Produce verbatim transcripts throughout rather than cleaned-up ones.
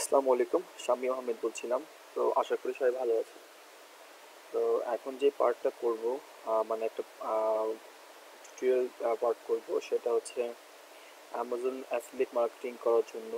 আসসালামু আলাইকুম, শামীম আহমেদ বলছিলাম। তো আশা করি সবাই ভালো আছে। তো এখন যে পার্টটা করব, আহ, মানে একটা টিউটোরিয়াল পার্ট করব, সেটা হচ্ছে অ্যামাজন অ্যাফিলিয়েট মার্কেটিং করার জন্য।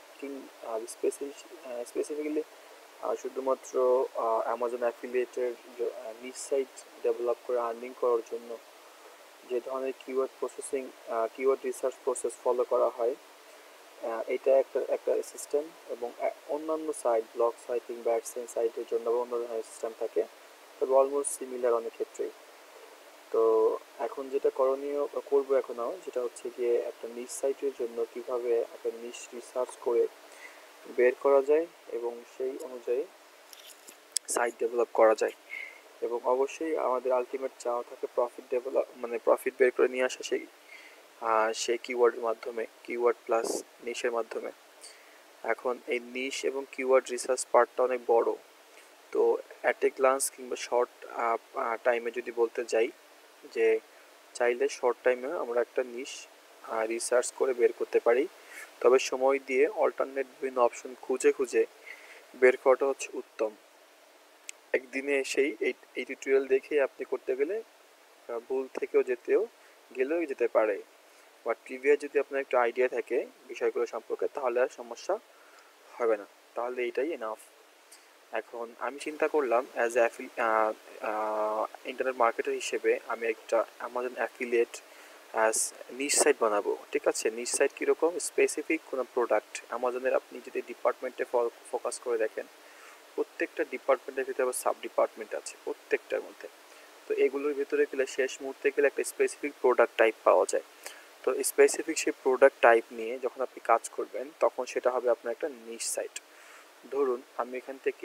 স্পেসিফিক্যালি শুধুমাত্র অ্যামাজন অ্যাফিলিয়েটের নিজ সাইট ডেভেলপ করে আর্নিং করার জন্য যে ধরনের keyword processing, keyword research process follow করা হয়, আহ, এটা একটা একটা সিস্টেম। এবং আহ, অন্যান্য সাইট, ব্লগ সাইট কিংবা অ্যাডসেন্স সাইটের জন্য আবার অন্য ধরনের সিস্টেম থাকে, তবে অলমোস্ট সিমিলার অনেক ক্ষেত্রেই। তো এখন যেটা করণীয় বা করবো এখনও, যেটা হচ্ছে গিয়ে একটা নিশ সাইটের জন্য কিভাবে একটা নিশ রিসার্চ করে বের করা যায় এবং সেই অনুযায়ী সাইট ডেভেলপ করা যায়। এবং অবশ্যই আমাদের আলটিমেট চাওয়া থাকে প্রফিট ডেভেলপ, মানে প্রফিট বের করে নিয়ে আসা, সেই আহ, সেই কিওয়ার্ডের মাধ্যমে, কিওয়ার্ড প্লাস নিশের মাধ্যমে। এখন এই নিশ এবং কিওয়ার্ড রিসার্চ পার্টটা অনেক বড়। তো অ্যাট এ গ্লান্স কিংবা শর্ট টাইমে যদি বলতে যাই, যে চাইলে শর্ট টাইমে আমরা একটা নিশ রিসার্চ করে বের করতে পারি, তবে সময় দিয়ে অল্টারনেট বিভিন্ন অপশন খুঁজে খুঁজে বের করাটা হচ্ছে উত্তম। একদিনে এসেই এই এই টিউটোরিয়াল দেখে আপনি করতে গেলে আহ, ভুল থেকেও যেতেও গেলেও যেতে পারে। বাট প্রিভিয়াস যদি আপনার একটু আইডিয়া থাকে বিষয়গুলো সম্পর্কে, তাহলে আর সমস্যা হবে না, তাহলে এইটাই এনাফ। এখন আমি চিন্তা করলাম অ্যাজ এ ইন্টারনেট মার্কেটার হিসেবে আমি একটা Amazon affiliate as niche site বানাবো। ঠিক আছে, নিশ সাইট কীরকম? স্পেসিফিক কোনো প্রোডাক্ট অ্যামাজনের আপনি যদি ডিপার্টমেন্টে ফোকাস করে দেখেন, প্রত্যেকটা ডিপার্টমেন্টের ভিতরে আবার সাব ডিপার্টমেন্ট আছে প্রত্যেকটার মধ্যে। তো এগুলোর ভিতরে গেলে শেষ মুহূর্তে গেলে একটা স্পেসিফিক প্রোডাক্ট টাইপ পাওয়া যায়। তো স্পেসিফিক সেই প্রোডাক্ট টাইপ নিয়ে যখন আপনি কাজ করবেন, তখন সেটা হবে আপনার একটা নিশ সাইট। ধরুন আমি এখান থেকে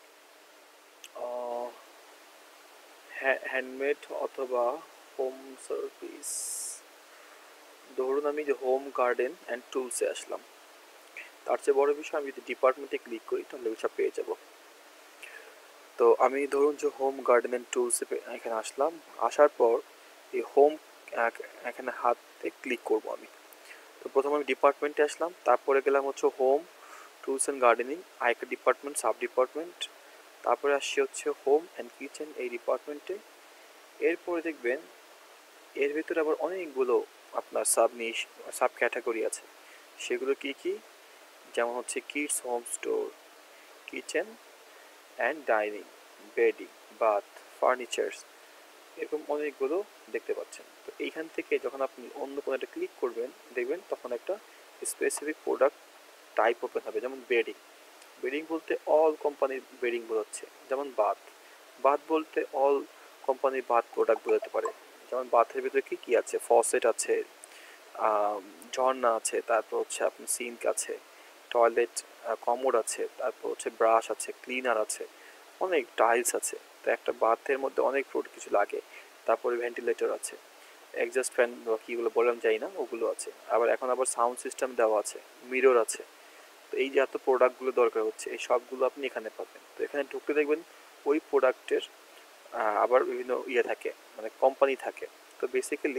হ্যান্ডমেড অথবা হোম সার্ভিস, ধরুন আমি যে হোম গার্ডেন অ্যান্ড টুলসে আসলাম। তার চেয়ে বড় বিষয়, আমি যদি ডিপার্টমেন্টে ক্লিক করি তাহলে ওইসব পেয়ে যাব। তো আমি ধরুন যে হোম গার্ডেন অ্যান্ড টুলসে এখানে আসলাম। আসার পর এই হোম এখানে হাতে ক্লিক করব আমি। তো প্রথমে আমি ডিপার্টমেন্টে আসলাম, তারপরে গেলাম হচ্ছে হোম টুলস অ্যান্ড গার্ডেনিং, আরেকটা ডিপার্টমেন্ট, সাব ডিপার্টমেন্ট। তারপরে আসছি হচ্ছে হোম অ্যান্ড কিচেন এই ডিপার্টমেন্টে। এরপরে দেখবেন এর ভিতরে আবার অনেকগুলো আপনার সাব নিশ, সাব ক্যাটাগরি আছে। সেগুলো কি কি? যেমন হচ্ছে kids home store, kitchen and dining, bedding, bath, furnitures, এরকম অনেকগুলো দেখতে পাচ্ছেন। তো এইখান থেকে যখন আপনি অন্য কোনো একটা ক্লিক করবেন, দেখবেন তখন একটা স্পেসিফিক প্রোডাক্ট টাইপ ওপেন হবে। যেমন বেডিং, বেডিং বলতে অল কোম্পানির বেডিং বোঝাচ্ছে। যেমন বাথ, বাথ বলতে অল কোম্পানির বাথ প্রোডাক্ট বোঝাতে পারে। যেমন বাথের ভিতরে কী কী আছে? ফসেট আছে, ঝর্ণা আছে, তারপর হচ্ছে আপনার সিঙ্ক আছে, টয়লেট কমোড আছে, তারপর হচ্ছে ব্রাশ আছে, ক্লিনার আছে, অনেক টাইলস আছে। তো একটা বাথের মধ্যে অনেক কিছু লাগে। তারপরে ভেন্টিলেটর আছে, এক্সস্ট ফ্যান বা কীগুলো বললাম যাই না, ওগুলো আছে। আবার এখন আবার সাউন্ড সিস্টেম দেওয়া আছে, মিরর আছে। তো এই যে এত প্রোডাক্টগুলো দরকার হচ্ছে, এই সবগুলো আপনি এখানে পাবেন। তো এখানে ঢুকতে দেখবেন ওই প্রোডাক্টের আবার বিভিন্ন ইয়ে থাকে, মানে কোম্পানি থাকে। তো বেসিক্যালি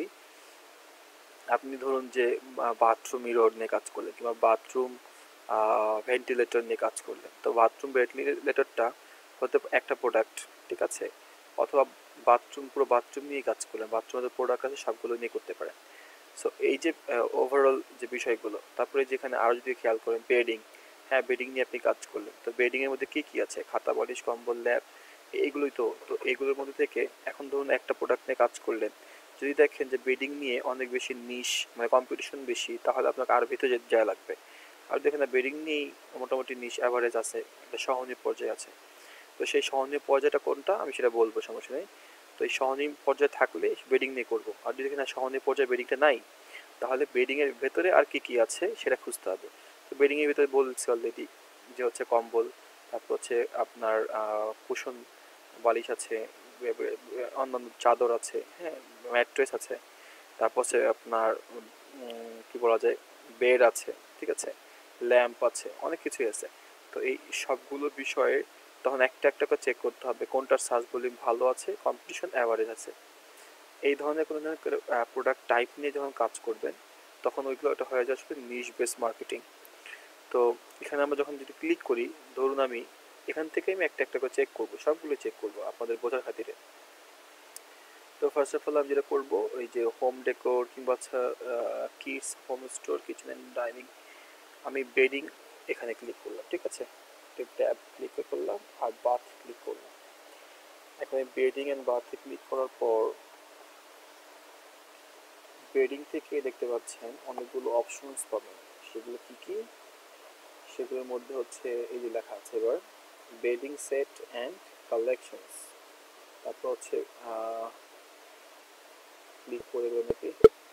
আপনি ধরুন যে বাথরুম মিরর নিয়ে কাজ করলেন, কিংবা বাথরুম ভেন্টিলেটর নিয়ে কাজ করলেন। তো বাথরুম ভেন্টিলেটরটা হতে একটা প্রোডাক্ট, ঠিক আছে? অথবা বাথরুম, পুরো বাথরুম নিয়ে কাজ করলেন, বাথরুমের প্রোডাক্ট আছে, সবগুলো নিয়ে করতে পারেন। সো এই যে ওভারঅল যে বিষয়গুলো। তারপরে যেখানে আরও যদি খেয়াল করেন বেডিং, হ্যাঁ বেডিং নিয়ে আপনি কাজ করলেন। তো বেডিংয়ের মধ্যে কী কী আছে? খাতা, বালিশ, কম্বল, ল্যাপ, এইগুলোই তো। তো এইগুলোর মধ্যে থেকে এখন ধরুন একটা প্রোডাক্ট নিয়ে কাজ করলেন, যদি দেখেন যে বেডিং নিয়ে অনেক বেশি নিশ, মানে কম্পিটিশন বেশি, তাহলে আপনাকে আরও ভিতরে যাওয়া লাগবে। আর দেখেন না, বেডিং নিয়েই মোটামুটি নিশ অ্যাভারেজ আছে, একটা সহনীয় পর্যায়ে আছে। তো সেই সহনীয় পর্যায়টা কোনটা আমি সেটা বলবো, সমস্যা নেই। তো এই সহনীয় পর্যায়ে থাকলে বেডিং নিয়ে করবো। আর যদি কিনা সহনীয় পর্যায়ে বেডিংটা নাই, তাহলে বেডিংয়ের ভেতরে আর কি কি আছে সেটা খুঁজতে হবে। তো বেডিংয়ের ভেতরে বলছি অলরেডি, যে হচ্ছে কম্বল, তারপর হচ্ছে আপনার কুশন বালিশ আছে, অন্যান্য চাদর আছে, হ্যাঁ ম্যাট্রেস আছে, তারপর হচ্ছে আপনার কি বলা যায়, বেড আছে, ঠিক আছে, ল্যাম্প আছে, অনেক কিছুই আছে। তো এই সবগুলো বিষয়ে তখন একটা একটা করে চেক করতে হবে কোনটার সার্চ ভলিউম ভালো আছে, কম্পিটিশন অ্যাভারেজ আছে। এই ধরনের কোনো ধরনের প্রোডাক্ট টাইপ নিয়ে যখন কাজ করবেন, তখন ওইগুলো একটা হয়ে যাবে নিশ বেস মার্কেটিং। তো তো এখানে আমরা যখন যদি ক্লিক করি, ধরুন আমি এখান থেকে আমি একটা একটা করে চেক করব, সবগুলো চেক করব আপনাদের বোঝার খাতিরে। তো ফার্স্ট অফ অল আমি যেটা করবো, ওই যে হোম ডেকোর কিংবা আচ্ছা kids home store kitchen and dining, আমি বেডিং এখানে ক্লিক করলাম, ঠিক আছে, ট্যাব ক্লিক করলাম আর বাথ ক্লিক করলাম। এখানে বেডিং অ্যান্ড বাথে ক্লিক করার পর বেডিং থেকে দেখতে পাচ্ছেন অনেকগুলো অপশনস পাবেন। সেগুলো কি কি? সেগুলোর মধ্যে হচ্ছে এই যে লেখা আছে এবার বেডিং সেট অ্যান্ড কালেকশনস, তারপর হচ্ছে ক্লিক করে দেবেন নাকি,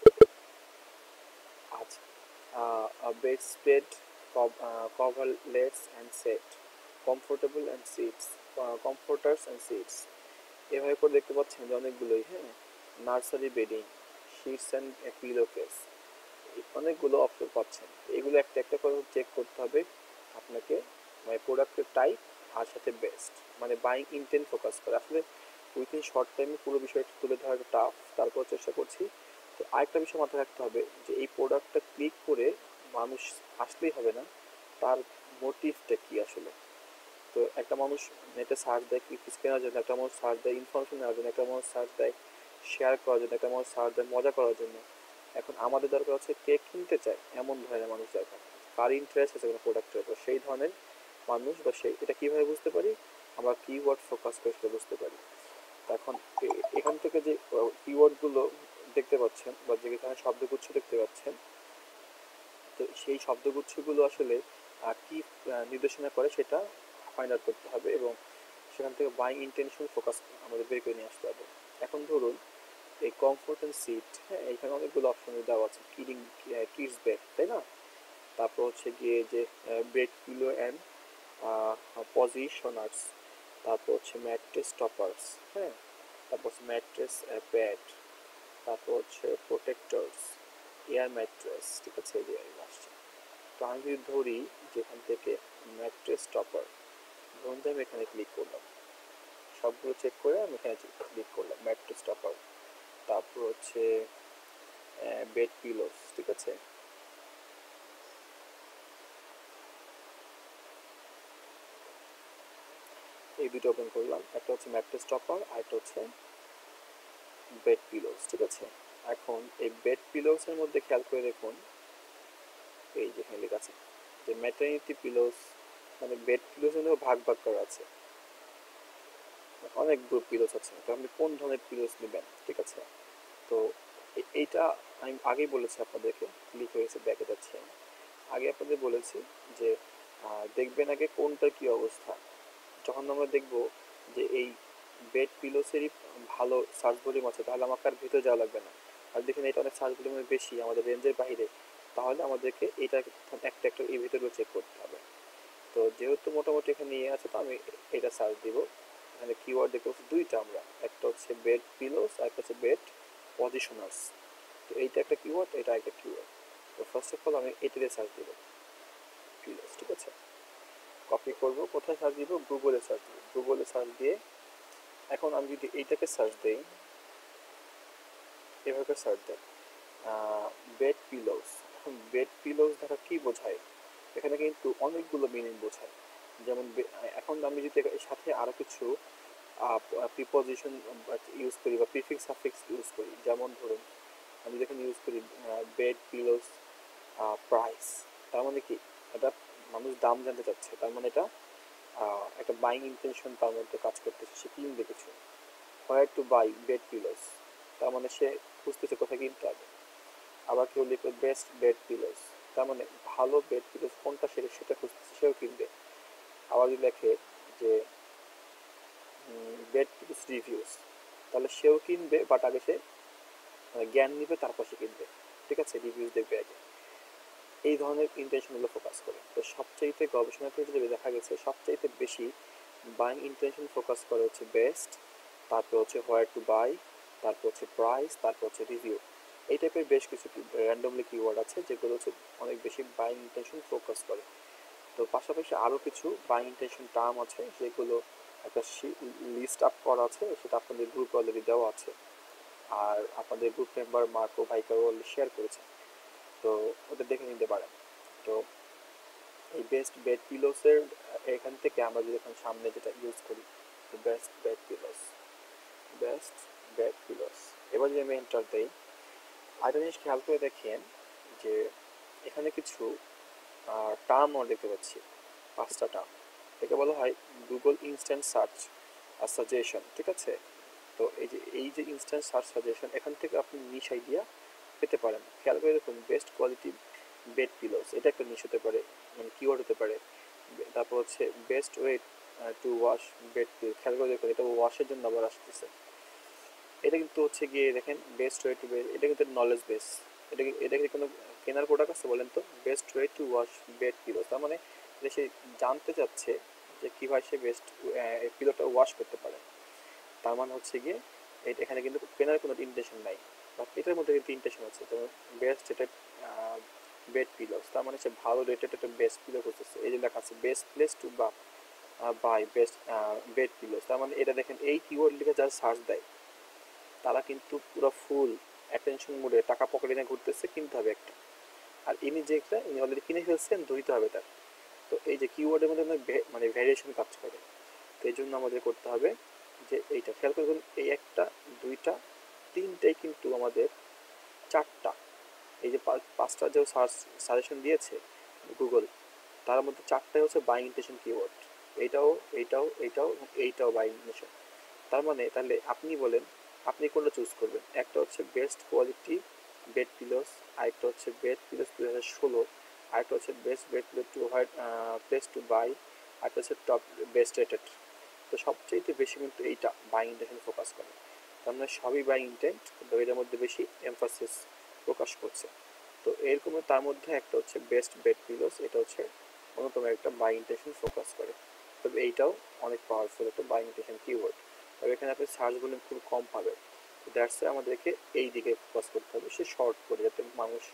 আচ্ছা bed spread, coverlets and set, comfortable and sheets, comforters and sheets, এভাবে করে দেখতে পাচ্ছেন যে অনেকগুলোই, হ্যাঁ, nursery bedding, sheets and pillow case, অনেকগুলো অপশন পাচ্ছেন। এগুলো একটা একটা করে চেক করতে হবে আপনাকে, মানে প্রোডাক্টের টাইপ আর সাথে বেস্ট, মানে বাইং ইন্টেন্ট ফোকাস করে। আসলে উইথিন শর্ট টাইমে পুরো বিষয়টা তুলে ধরাটা টাফ, তারপর চেষ্টা করছি। তো আরেকটা বিষয় মাথায় রাখতে হবে যে এই প্রোডাক্টটা ক্লিক করে মানুষ আসলেই হবে না, তার মোটিভটা কী আসলে। তো একটা মানুষ নেটে সার্চ দেয় কিছু কেনার জন্য, একটা মানুষ সার্চ দেয় ইনফরমেশন নেওয়ার জন্য, একটা মানুষ সার্চ দেয় শেয়ার করার জন্য, একটা মানুষ সার্চ দেয় মজা করার জন্য। এখন আমাদের দরকার হচ্ছে কে কিনতে চায় এমন ধরনের মানুষ দরকার, কার ইন্টারেস্ট আছে কোনো প্রোডাক্টের উপর, সেই ধরনের মানুষ। বা সেই এটা কীভাবে বুঝতে পারি, আমরা কিওয়ার্ড ফোকাস করে সেটা বুঝতে পারি। এখন এখান থেকে যে কিওয়ার্ডগুলো দেখতে পাচ্ছেন বা যেখানে শব্দগুচ্ছ দেখতে পাচ্ছেন, তো সেই শব্দগুচ্ছগুলো আসলে কি নির্দেশনা করে সেটা ফাইন্ড আউট করতে হবে এবং সেখান থেকে বাইং ইন্টেনশন ফোকাস আমাদের বের করে নিয়ে আসতে হবে। এখন ধরুন এই কমফোর্ট অ্যান্ড সিট, হ্যাঁ, এখানে অনেকগুলো অপশন দেওয়া আছে, কিডিং কিডস বেড, তাই না, তারপর হচ্ছে গিয়ে যে বেড পিলো অ্যান্ড পজিশনার্স, তারপর হচ্ছে ম্যাট্রেস টপার্স, হ্যাঁ, তারপর হচ্ছে ম্যাট্রেস প্যাড, তারপর হচ্ছে প্রোটেক্টরস, এয়ার ম্যাট্রেস, ঠিক আছে, এই যে আসছে। তো আমি যদি ধরি যেখান থেকে ম্যাট্রেস টপার, ধরুন যে আমি এখানে ক্লিক করলাম, সবগুলো চেক করে আমি এখানে ক্লিক করলাম ম্যাট্রেস টপার, তারপর হচ্ছে বেড পিলোস, ঠিক আছে, এই দুটো ওপেন করলাম, একটা হচ্ছে ম্যাট্রেস টপার আর একটা হচ্ছে বেড পিলোস, ঠিক আছে। এখন এই বেড পিলোসের মধ্যে খেয়াল করে দেখুন এই যেখানে লেখা আছে যে ম্যাটারনিটি পিলোস, মানে বেড পিলোস মধ্যে ভাগ ভাগ করা আছে, অনেকগুলো পিলোস আছে, তো আপনি কোন ধরনের পিলোস নেবেন, ঠিক আছে। তো এইটা আমি আগেই বলেছি আপনাদেরকে, ক্লিক হয়েছে ব্যাকে যাচ্ছে, আগে আপনাদের বলেছি যে দেখবেন আগে কোনটার কি অবস্থা। যখন আমরা দেখব যে এই বেড পিলোসেরই ভালো সার্চ ভলিউম আছে, তাহলে আমাকে আর ভিতরে যাওয়া লাগবে না। আর দেখেন এটা অনেক সার্চ ভলিউমের বেশি, আমাদের রেঞ্জের বাইরে, তাহলে আমাদেরকে এটা একটা একটা এই ভিতরে চেক করতে হবে। তো যেহেতু মোটামুটি এখানে নিয়ে আছে, তো আমি এটা সার্চ দিব। এখানে কিওয়ার্ড দেখতে পাচ্ছি দুইটা আমরা, একটা হচ্ছে বেড পিলোস আর একটা হচ্ছে বেড পজিশনার্স। তো এইটা একটা কিওয়ার্ড, এটা একটা কিওয়ার্ড। তো ফার্স্ট অফ অল আমি এটাতে সার্চ দিব পিলোস, ঠিক আছে, কপি করব, কোথায় সার্চ দিব, গুগলে সার্চ দিব, গুগলে সার্চ দিয়ে এখন আমি যদি এইটাকে সার্চ দিই, এভাবে সার্চ দেয় বেড পিলোস, এখন বেড পিলোস দ্বারা কি বোঝায়, এখানে কিন্তু অনেকগুলো মিনিং বোঝায়। যেমন এখন আমি যদি এর সাথে আরও কিছু প্রিপজিশন ইউজ করি বা প্রিফিক্স সাফিক্স ইউজ করি, যেমন ধরুন আমি যেখানে ইউজ করি বেড পিলোস প্রাইস, তার মানে কি এটা মানুষ দাম জানতে চাচ্ছে, তার মানে এটা একটা বাইং ইন্টেনশন তার মধ্যে কাজ করতেছে, সে কিনবে কিছু। Where to buy bed pillows, তার মানে সে খুঁজতেছে কোথায় কিনতে হবে। আবার কেউ লিখবে বেস্ট বেড পিলোস, তার মানে ভালো বেড পিলোস কোনটা সেটা সেটা খুঁজতেছে, সেও কিনবে। আবার যদি লেখে যে বেড পিলোস রিভিউস, তাহলে সেও কিনবে, বাট আগে সে জ্ঞান নিবে, তারপর সে কিনবে, ঠিক আছে, রিভিউস দেখবে আগে। এই ধরনের ইন্টেনশনগুলো ফোকাস করে। তো সবচাইতে গবেষণা করে যেটা দেখা গেছে সবচাইতে বেশি বাইং ইন্টেনশন ফোকাস করে হচ্ছে বেস্ট, তারপর হচ্ছে হোয়ার টু বাই, তারপর হচ্ছে প্রাইস, তারপর হচ্ছে রিভিউ। এই টাইপের বেশ কিছু র্যান্ডমলি কিওয়ার্ড আছে যেগুলো হচ্ছে অনেক বেশি বাইং ইন্টেনশন ফোকাস করে। তো পাশাপাশি আরও কিছু বাইং ইন্টেনশন টার্ম আছে যেগুলো একটা লিস্ট আপ করা আছে, সেটা আপনাদের গ্রুপে অলরেডি দেওয়া আছে, আর আপনাদের গ্রুপ মেম্বার মার্কো ভাইকাও অলরেডি শেয়ার করেছে, তো ওটা দেখে নিতে পারেন। তো এই বেস্ট বেড পিলোসের এখান থেকে আমরা যদি এখন সামনে যেটা ইউজ করি, best bed pillows, best bed pillows, এবার যদি আমি এন্টার দেই, আরেকটা জিনিস খেয়াল করে দেখেন যে এখানে কিছু টার্ম আমরা দেখতে পাচ্ছি, পাঁচটা টার্ম। একে বলা হয় গুগল ইনস্ট্যান্ট সার্চ আর সাজেশন, ঠিক আছে? তো এই যে এই যে ইনস্ট্যান্ট সার্চ সাজেশন, এখান থেকে আপনি নিশ আইডিয়া পেতে পারেন। খেয়াল করে দেখুন, বেস্ট কোয়ালিটি বেড পিলোস, এটা একটা নিশ হতে পারে, মানে কিওয়ার্ড হতে পারে। তারপর হচ্ছে best way to wash bed pillow, খেয়াল করে দেখুন এটা ওয়াশের জন্য আবার আসতেছে। এটা কিন্তু হচ্ছে গিয়ে দেখেন বেস্ট ওয়ে টু বেড, এটা কিন্তু নলেজ বেস। এটা এটা কি কোনো কেনার প্রোডাক্ট আছে বলেন তো? Best way to wash bed pillow, তার মানে সে জানতে চাচ্ছে যে কীভাবে সে বেস্ট পিলোটা ওয়াশ করতে পারে। তার মানে হচ্ছে গিয়ে এখানে কিন্তু কেনার কোনো ইন্টেনশন নাই, বাট এটার মধ্যে কিন্তু ইন্টেনশন আছে। যেমন বেস্ট এটা বেড পিলোস, তার মানে সে ভালো রেটেড একটা বেস্ট পিলো করতেছে। এই যে লেখা আছে বেস্ট প্লেস টু বা বাই বেস্ট বেড পিলোস, তার মানে এটা দেখেন এই কিওয়ার্ড লিখে যারা সার্চ দেয় তারা কিন্তু পুরো ফুল অ্যাটেনশন মোডে টাকা পকেটে নিয়ে ঘুরতেছে, কিনতে হবে একটা। আর ইনি যে একটা ইনি অলরেডি কিনে ফেলছেন, ধুইতে হবে তার। তো এই যে কিওয়ার্ডের মধ্যে মানে ভ্যারিয়েশন কাজ করে। তো এই জন্য আমাদের করতে হবে যে এইটা খেয়াল করবেন, এই একটা, দুইটা, তিনটাই কিন্তু আমাদের চারটা, এই যে পাঁচটা যে সার্চ সাজেশন দিয়েছে গুগল, তার মধ্যে চারটাই হচ্ছে বাইং ইন্টেনশন কিওয়ার্ড। এইটাও এইটাও এইটাও এইটাও বাইং ইন্টেনশন। তার মানে তাহলে আপনি বলেন আপনি কোনটা চুজ করবেন? একটা হচ্ছে বেস্ট কোয়ালিটি বেড পিলোস, আরেকটা হচ্ছে বেড পিলোস দু হাজার ষোলো, আরেকটা হচ্ছে best bed pillow to white place to buy, আরেকটা হচ্ছে টপ বেস্ট রেটেড। তো সবচেয়ে বেশি কিন্তু এইটা বাইং ইন্টেনশন ফোকাস করে। তার মানে সবই বাইং ইন্টেন্ট, কিন্তু এটার মধ্যে বেশি এমফাসিস প্রকাশ করছে। তো এরকম তার মধ্যে একটা হচ্ছে বেস্ট বেড পিলোস, এটা হচ্ছে অন্যতম একটা বাইং ইন্টেনশন ফোকাস করে। তবে এইটাও অনেক পাওয়ারফুল একটা বাইং ইন্টেনশন কিওয়ার্ড। তবে এখানে আপনি সার্চ ভলিউম খুব কম পাবেন। দ্যাটস আমাদেরকে এই দিকে ফোকাস করতে হবে, সে শর্ট করে, যাতে মানুষ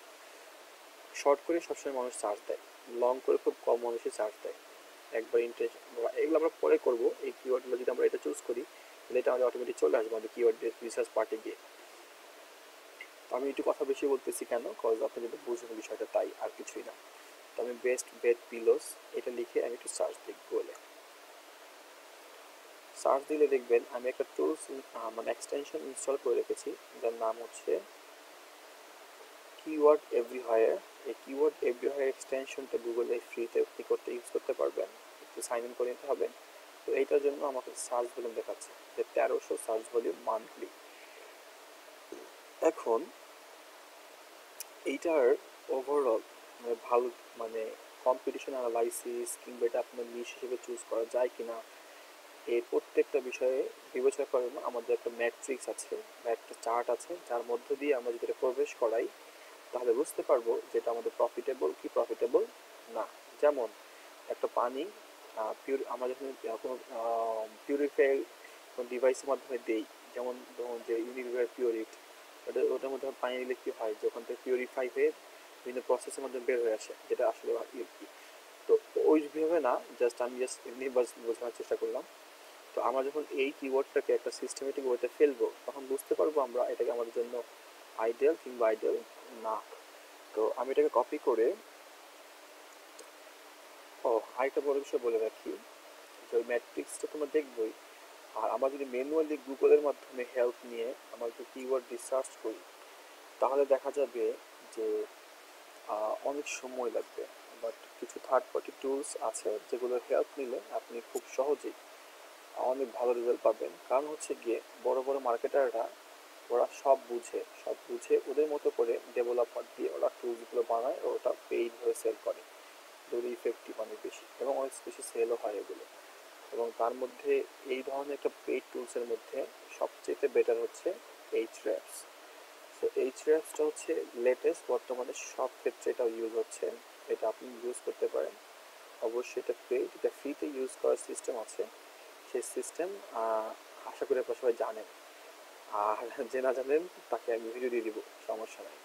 শর্ট করে সবসময় মানুষ সার্চ দেয়, লং করে খুব কম মানুষই সার্চ দেয়। একবার ইন্টারেস্ট, এগুলো আমরা পরে করবো। এই কিওয়ার্ডগুলো যদি আমরা এটা চুজ করি তাহলে এটা আমাদের অটোমেটিক চলে আসবে আমাদের কিওয়ার্ড রিসার্চ পার্টে গিয়ে। তো আমি একটু কথা বেশি বলতেছি কেন, কজ আপনি যদি বুঝুন বিষয়টা, তাই আর কিছুই না। তো আমি বেস্ট বেড পিলোস এটা লিখে আমি একটু সার্চ দিই গুগলে। সার্চ দিলে দেখবেন আমি একটা টুলস মানে এক্সটেনশন ইনস্টল করে রেখেছি, যার নাম হচ্ছে কিওয়ার্ড এভরিহোয়ার। এই কিওয়ার্ড এভরিহোয়ার এক্সটেনশনটা গুগলে ফ্রিতে আপনি করতে ইউজ করতে পারবেন, একটু সাইন ইন করে নিতে হবে। তো এইটার জন্য আমাকে সার্চ ভলিউম দেখাচ্ছে যে তেরোশো সার্চ ভলিউম মান্থলি। এখন এইটার ওভারঅল মানে ভালো মানে কম্পিটিশন অ্যানালাইসিস কিংবা এটা আপনার নিশ হিসেবে চুজ করা যায় কিনা, এই প্রত্যেকটা বিষয়ে বিবেচনা করার জন্য আমাদের একটা ম্যাট্রিক্স আছে বা একটা চার্ট আছে, যার মধ্য দিয়ে আমরা যদি এটা প্রবেশ করাই তাহলে বুঝতে পারবো যেটা আমাদের প্রফিটেবল কি প্রফিটেবল না। যেমন একটা পানি পিউর আমরা যখন কোনো পিউরিফাই কোনো ডিভাইসের মাধ্যমে দেই, যেমন ধরুন যে ইউনিলিভার পিউরিট, ওটা ওটার মধ্যে পানি দিলে কী হয়, যখন থেকে পিউরিফাই হয়ে বিভিন্ন প্রসেসের মাধ্যমে বের হয়ে আসে, যেটা আসলে কি। তো ওইভাবে না, জাস্ট আমি জাস্ট এমনি বোঝানোর চেষ্টা করলাম। তো আমরা যখন এই কিওয়ার্ডটাকে একটা সিস্টেমেটিক ওয়েতে ফেলবো তখন বুঝতে পারবো আমরা এটাকে আমাদের জন্য আইডিয়াল কিংবা আইডিয়াল না। তো আমি এটাকে কপি করে, ও আরেকটা বড় বিষয় বলে রাখি যে ওই ম্যাট্রিক্সটা তোমরা দেখবোই। আর আমরা যদি ম্যানুয়ালি গুগলের মাধ্যমে হেল্প নিয়ে আমরা যদি কিওয়ার্ড রিসার্চ করি তাহলে দেখা যাবে যে অনেক সময় লাগবে। বাট কিছু থার্ড পার্টি টুলস আছে যেগুলোর হেল্প নিলে আপনি খুব সহজেই অনেক ভালো রেজাল্ট পাবেন। কারণ হচ্ছে গিয়ে বড় বড় মার্কেটাররা ওরা সব বুঝে সব বুঝে ওদের মতো করে ডেভেলপার দিয়ে ওরা টুলসগুলো বানায়, ওটা পেইড হয়ে সেল করে, যেগুলো ইফেক্টিভ অনেক বেশি এবং অনেক বেশি সেলও হয় এগুলো। এবং তার মধ্যে এই ধরনের একটা পেইড টুলসের মধ্যে সবচেয়ে বেটার হচ্ছে এইচরেফস। তো এইচরেফসটা হচ্ছে লেটেস্ট, বর্তমানে সব ক্ষেত্রে এটা ইউজ হচ্ছে, এটা আপনি ইউজ করতে পারেন। অবশ্যই এটা পেইড, এটা ফ্রিতে ইউজ করার সিস্টেম আছে, সেই সিস্টেম আশা করি আপনারা সবাই জানেন। আর যে না জানেন তাকে আমি ভিডিও দিয়ে দিব, সমস্যা নাই।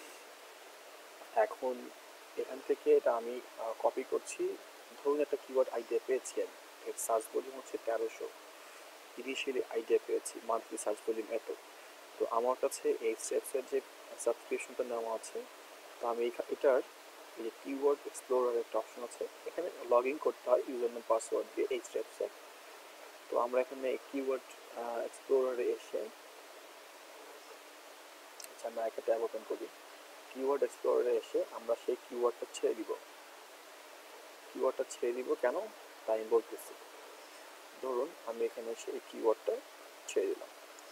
এখন এখান থেকে এটা আমি কপি করছি। ধরুন একটা কিওয়ার্ড আইডিয়া পেয়েছি, আমি এর সার্চ ভলিউম হচ্ছে তেরোশো, ইনিশিয়ালি আইডিয়া পেয়েছি মান্থলি সার্চ ভলিউম এত। তো আমার কাছে এই স্টেপসের যে সাবস্ক্রিপশনটা নেওয়া আছে, তো আমি এটার এই যে কিওয়ার্ড এক্সপ্লোরার একটা অপশন আছে, এখানে লগ ইন করতে হয় ইউজার নেম পাসওয়ার্ড দিয়ে এই স্টেপসে। তো আমরা এখানে কিওয়ার্ড এক্সপ্লোরারে এসে, আচ্ছা আমরা একটা ট্যাব ওপেন করি, কিওয়ার্ড এক্সপ্লোরারে এসে আমরা সেই কিওয়ার্ডটা ছেড়ে দিব। কিওয়ার্ডটা ছেড়ে দিব কেন তাই আমি বলতেছি। ধরুন আমি এখানে সেই কিওয়ার্ডটা ছেড়ে দিলাম,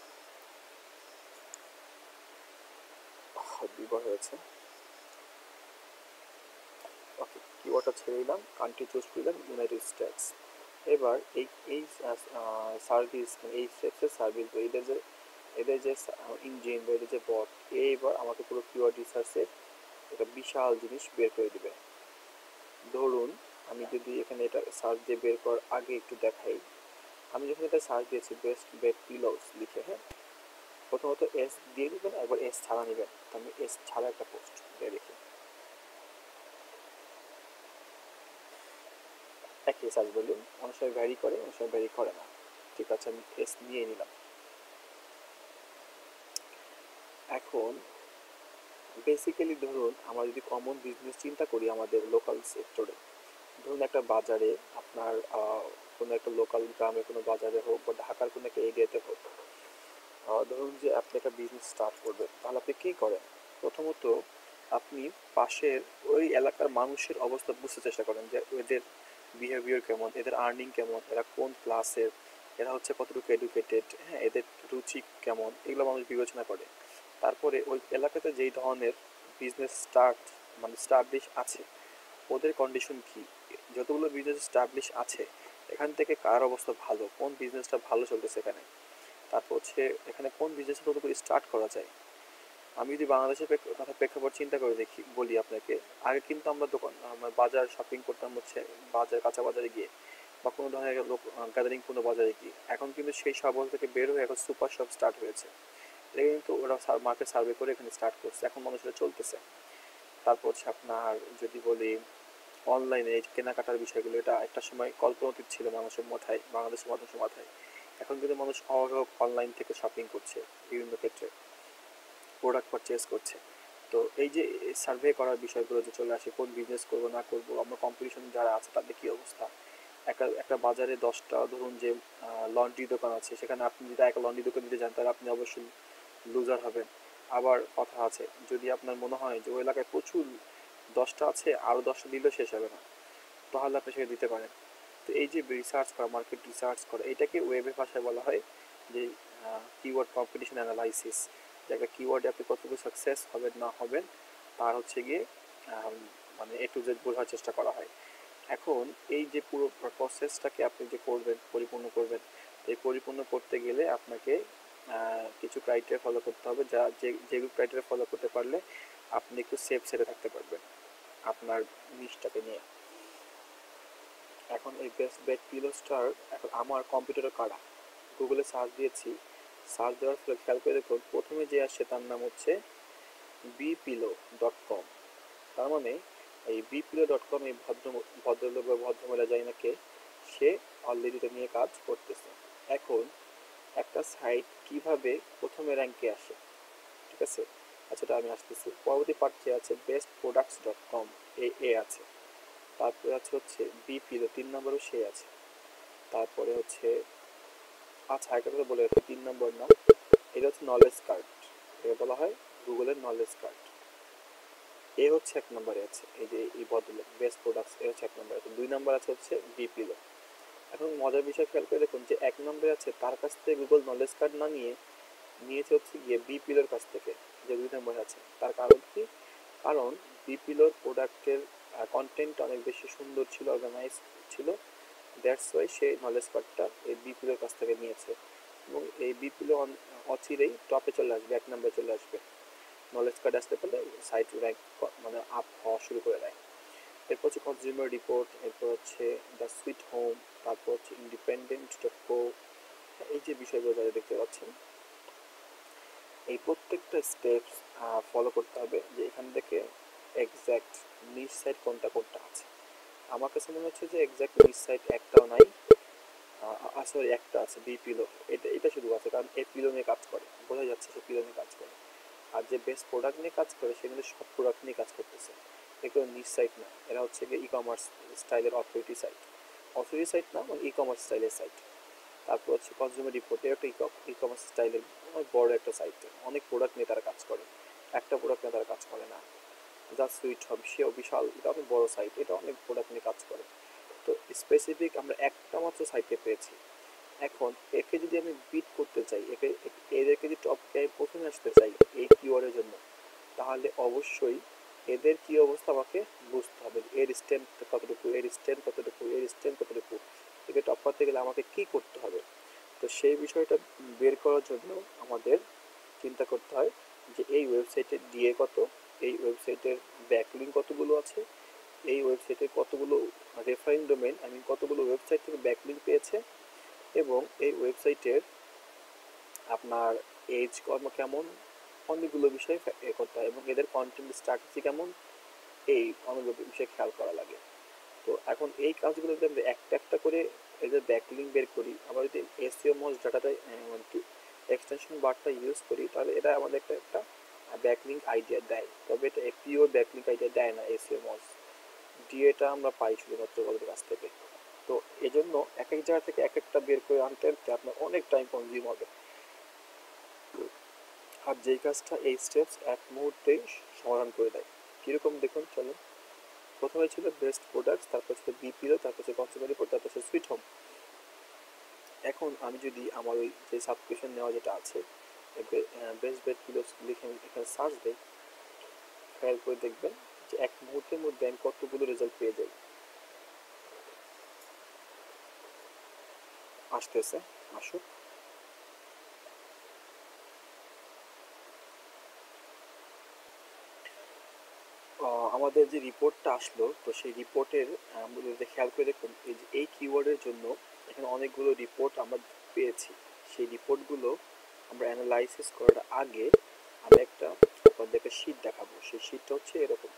দুবার হয়েছে। ওকে, কিওয়ার্ডটা ছেড়ে দিলাম, কান্ট্রি চুজ করলাম ইউনাইটেড স্টেটস। এবার এই এই সার্ভিস এই স্টেপসের সার্ভিস এদের যে এদের যে ইঞ্জিন বা এদের যে বট, এইবার আমাকে পুরো কিওয়ার্ড রিসার্চের একটা বিশাল জিনিস বের করে দিবে। ধরুন আমি যদি এখানে এটা সার্চ দিয়ে বের করার আগে একটু দেখাই, আমি যখন এটা সার্চ দিয়েছি বেস্ট বেড পিলোস লিখে, হ্যাঁ, প্রথমত এস দিয়ে দিবেন, একবার এস ছাড়া নেবেন। আমি এস ছাড়া একটা পোস্ট দিয়ে দেখি, একই সার্চ ভলিউম, অনেক সময় ভ্যারি করে অনেক সময় ভ্যারি করে না। ঠিক আছে, আমি এস নিয়ে নিলাম। এখন বেসিক্যালি ধরুন আমরা যদি কমন বিজনেস চিন্তা করি আমাদের লোকাল সেক্টরে, ধরুন একটা বাজারে আপনার কোনো একটা লোকাল গ্রামের কোনো বাজারে হোক বা ঢাকার কোনো একটা এরিয়াতে হোক, ধরুন যে আপনি একটা বিজনেস স্টার্ট করবেন, তাহলে আপনি কী করেন? প্রথমত আপনি পাশের ওই এলাকার মানুষের অবস্থা বুঝতে চেষ্টা করেন, যে এদের বিহেভিয়ার কেমন, এদের আর্নিং কেমন, এরা কোন ক্লাসের, এরা হচ্ছে কতটুকু এডুকেটেড, হ্যাঁ, এদের রুচি কেমন, এগুলো মানুষ বিবেচনা করে। তারপরে ওই এলাকাতে যেই ধরনের বিজনেস স্টার্ট মানে স্টাবলিশ আছে, ওদের কন্ডিশন কি, যতগুলো বিজনেস স্টাবলিশ আছে এখান থেকে কার অবস্থা ভালো, কোন বিজনেসটা ভালো চলতেছে এখানে, তারপর হচ্ছে এখানে কোন বিজনেসটা কত করে স্টার্ট করা যায়। আমি যদি বাংলাদেশের কথা প্রেক্ষাপট চিন্তা করে দেখি বলি আপনাকে, আগে কিন্তু আমরা দোকান আমরা বাজার শপিং করতাম হচ্ছে বাজার কাঁচা বাজারে গিয়ে বা কোনো ধরনের লোক গ্যাদারিং কোনো বাজারে গিয়ে। এখন কিন্তু সেই শহর থেকে বের হয়ে এখন সুপার শপ স্টার্ট হয়েছে, এটা কিন্তু ওরা মার্কেট সার্ভে করে এখানে স্টার্ট করছে, এখন মানুষেরা চলতেছে। তারপর হচ্ছে আপনার যদি বলি অনলাইনে এই কেনাকাটার বিষয়গুলো, এটা একটা সময় কল্পনাতীত ছিল মানুষের মাথায়, বাংলাদেশের মানুষের মাথায়। এখন কিন্তু মানুষ অহরহ অনলাইন থেকে শপিং করছে, বিভিন্ন ক্ষেত্রে প্রোডাক্ট পারচেস করছে। তো এই যে সার্ভে করার বিষয়গুলো যে চলে আসে, কোন বিজনেস করবো না করবো, আমরা কম্পিটিশন যারা আছে তাদের কী অবস্থা। একটা একটা বাজারে দশটা ধরুন যে লন্ড্রি দোকান আছে, সেখানে আপনি যদি একটা লন্ড্রি দোকান দিতে যান তাহলে আপনি অবশ্যই লুজার হবেন। আবার কথা আছে, যদি আপনার মনে হয় যে ওই এলাকায় প্রচুর দশটা আছে, আরও দশটা দিলেও শেষ হবে না, তাহলে আপনি সেটা দিতে পারেন। তো এই যে রিসার্চ করা, মার্কেট রিসার্চ করা, এটাকে ওয়েবের ভাষায় বলা হয় যে কিওয়ার্ড কম্পিটিশন অ্যানালাইসিস। যে একটা কিওয়ার্ডে আপনি কতটুকু সাকসেস হবেন না হবেন তার হচ্ছে গিয়ে মানে এ টু জেড বোঝার চেষ্টা করা হয়। এখন এই যে পুরো প্রসেসটাকে আপনি যে করবেন, পরিপূর্ণ করবেন, এই পরিপূর্ণ করতে গেলে আপনাকে কিছু ক্রাইটেরিয়া ফলো করতে হবে, যা যে যেগুলো ক্রাইটেরিয়া ফলো করতে পারলে আপনি একটু সেফ সেরে থাকতে পারবেন আপনার নিশটাকে নিয়ে। এখন এই বেস্ট বেড পিলো স্টার এখন আমার কম্পিউটারে কারা, গুগলে সার্চ দিয়েছি, সার্চ দেওয়ার ফলে খেয়াল করে দেখুন প্রথমে যে আসছে তার নাম হচ্ছে বি পিলো ডট কম। তার মানে এই বি পিলো ডট কম এই ভদ্র ভদ্রলোক বা ভদ্রমহিলা যাই না কে, সে অলরেডি এটা নিয়ে কাজ করতেছে। এখন একটা সাইট কিভাবে প্রথমে র্যাঙ্কে আসে, ঠিক আছে, আচ্ছা এটা আমি আসতেছি। পরবর্তী পার্টে আছে বেস্ট প্রোডাক্টস ডট কম, এ এ আছে। তারপরে আছে হচ্ছে বি পিলো, তিন নম্বরও সে আছে। তারপরে হচ্ছে আচ্ছা একটা কথা বলে রাখি, তিন নম্বর না, এটা হচ্ছে নলেজ কার্ড, এটা বলা হয় গুগলের নলেজ কার্ড। এ হচ্ছে এক নম্বরে আছে, এই যে এই ভদ্রলোক বেস্ট প্রোডাক্টস, এ হচ্ছে এক নম্বরে আছে। দুই নম্বর আছে হচ্ছে বিপিলো। এখন মজার বিষয় খেয়াল করে দেখুন যে এক নম্বরে আছে তার কাছ থেকে গুগল নলেজ কার্ড না নিয়ে নিয়েছে হচ্ছে গিয়ে বিপিলোর কাছ থেকে, যে দুই নম্বরে আছে। তার কারণ কি? কারণ বিপিলোর প্রোডাক্টের কন্টেন্ট অনেক বেশি সুন্দর ছিল, অর্গানাইজ ছিল, দ্যাটস ওয়াই সে নলেজ কার্ডটা এই বিপিলোর কাছ থেকে নিয়েছে। এবং এই বিপিলো অচিরেই টপে চলে আসবে, এক নম্বরে চলে আসবে। নলেজ কার্ড আসতে পারলে সাইট র্যাঙ্ক মানে আপ হওয়া শুরু করে দেয়। এরপর হচ্ছে কনজিউমার রিপোর্ট, এরপর হচ্ছে দ্য সুইট হোম, তারপর হচ্ছে ইন্ডিপেন্ডেন্ট ডট কো। এই যে বিষয়গুলো যারা দেখতে পাচ্ছেন, এই প্রত্যেকটা স্টেপস ফলো করতে হবে যে এখান থেকে এক্স্যাক্ট নিচ সাইট কোনটা কোনটা আছে। আমার কাছে মনে হচ্ছে যে এক্স্যাক্ট নিচ সাইট একটাও নাই, সরি একটা আছে, বি পিলো, এটা এটা শুধু আছে কারণ এ পিলো নিয়ে কাজ করে, বোঝা যাচ্ছে সে পিলো নিয়ে কাজ করে। আর যে বেস্ট প্রোডাক্ট নিয়ে কাজ করে সে কিন্তু সব প্রোডাক্ট নিয়ে কাজ করতেছে। এগুলো নিচ সাইট না, এরা হচ্ছে গিয়ে ই কমার্স স্টাইলের অথরিটি সাইট। অথরিটি সাইট না, মানে ই কমার্স স্টাইলের সাইট। তারপর হচ্ছে কনজিউমার রিপোর্ট, এর একটা ই কমার্স স্টাইলের অনেক বড় একটা সাইট, অনেক প্রোডাক্ট নিয়ে তারা কাজ করে, একটা প্রোডাক্ট নিয়ে তারা কাজ করে না। জাস্ট সুইট হবে, সেও বিশাল, এটা অনেক বড় সাইট, এটা অনেক প্রোডাক্ট নিয়ে কাজ করে। তো স্পেসিফিক আমরা একটা মাত্র সাইটে পেয়েছি। এখন একে যদি আমি বিট করতে চাই, একে এদেরকে যদি টপ পেয়ে প্রথমে আসতে চাই এই কিওয়ার্ডের জন্য, তাহলে অবশ্যই এদের কি অবস্থা আমাকে বুঝতে হবে, এর স্ট্রেন্থ কতটুকু, এর স্ট্রেন্থ কতটুকু, এর স্ট্রেন্থ কতটুকু, একে টপ করতে গেলে আমাকে কি করতে হবে। তো সেই বিষয়টা বের করার জন্য আমাদের চিন্তা করতে হয় যে এই ওয়েবসাইটের ডিএ কত, এই ওয়েবসাইটের ব্যাকলিঙ্ক কতগুলো আছে, এই ওয়েবসাইটে কতগুলো রেফারিং ডোমেইন, আই মিন কতগুলো ওয়েবসাইট থেকে ব্যাকলিঙ্ক পেয়েছে, এবং এই ওয়েবসাইটের আপনার এজ কর্ম কেমন, অনেকগুলো বিষয় এ করতে হয়, এবং এদের কন্টেন্ট স্ট্র্যাটেজি কেমন, এই অনেকগুলো বিষয় খেয়াল করা লাগে। তো এখন এই কাজগুলো যদি আমরা একটা একটা করে এদের ব্যাকলিঙ্ক বের করি, আমরা যদি এসইও মোস্ট ডাটাটা এমনকি এক্সটেনশন বারটা ইউজ করি, তাহলে এটা আমাদের একটা একটা ব্যাকলিঙ্ক আইডিয়া দেয়। তবে এটা পিওর ব্যাকলিঙ্ক আইডিয়া দেয় না এসইও মোস্ট, ডিএটা আমরা পাই শুধুমাত্র ওদের কাছ থেকে। তো এজন্য এক এক জায়গা থেকে এক একটা বের করে আনতে আনতে আপনার অনেক টাইম কনজিউম হবে। আর যেই কাজটা এই স্টেপস এক মুহূর্তেই সমাধান করে দেয়। কীরকম দেখুন চলুন। প্রথমে ছিল বেস্ট প্রোডাক্টস, তারপর ছিল বিপিও, তারপর ছিল কনজিউমার রিপোর্ট, তারপর ছিল সুইট হোম। এখন আমি যদি আমার ওই যে সাবস্ক্রিপশন নেওয়া যেটা আছে, বেস্ট বেড পিলো লিখে এখানে সার্চ দিই, খেয়াল করে দেখবেন যে এক মুহূর্তের মধ্যে আমি কতগুলো রেজাল্ট পেয়ে যাই। আসতেছে, আসুক। আমাদের যে রিপোর্টটা আসলো, তো সেই রিপোর্টের আমরা যদি খেয়াল করে দেখুন, এই যে এই কিওয়ার্ডের জন্য এখানে অনেকগুলো রিপোর্ট আমরা পেয়েছি। সেই রিপোর্টগুলো আমরা অ্যানালাইসিস করার আগে আমি একটা আপনাদেরকে শীট দেখাবো। সেই শীটটা হচ্ছে এরকম,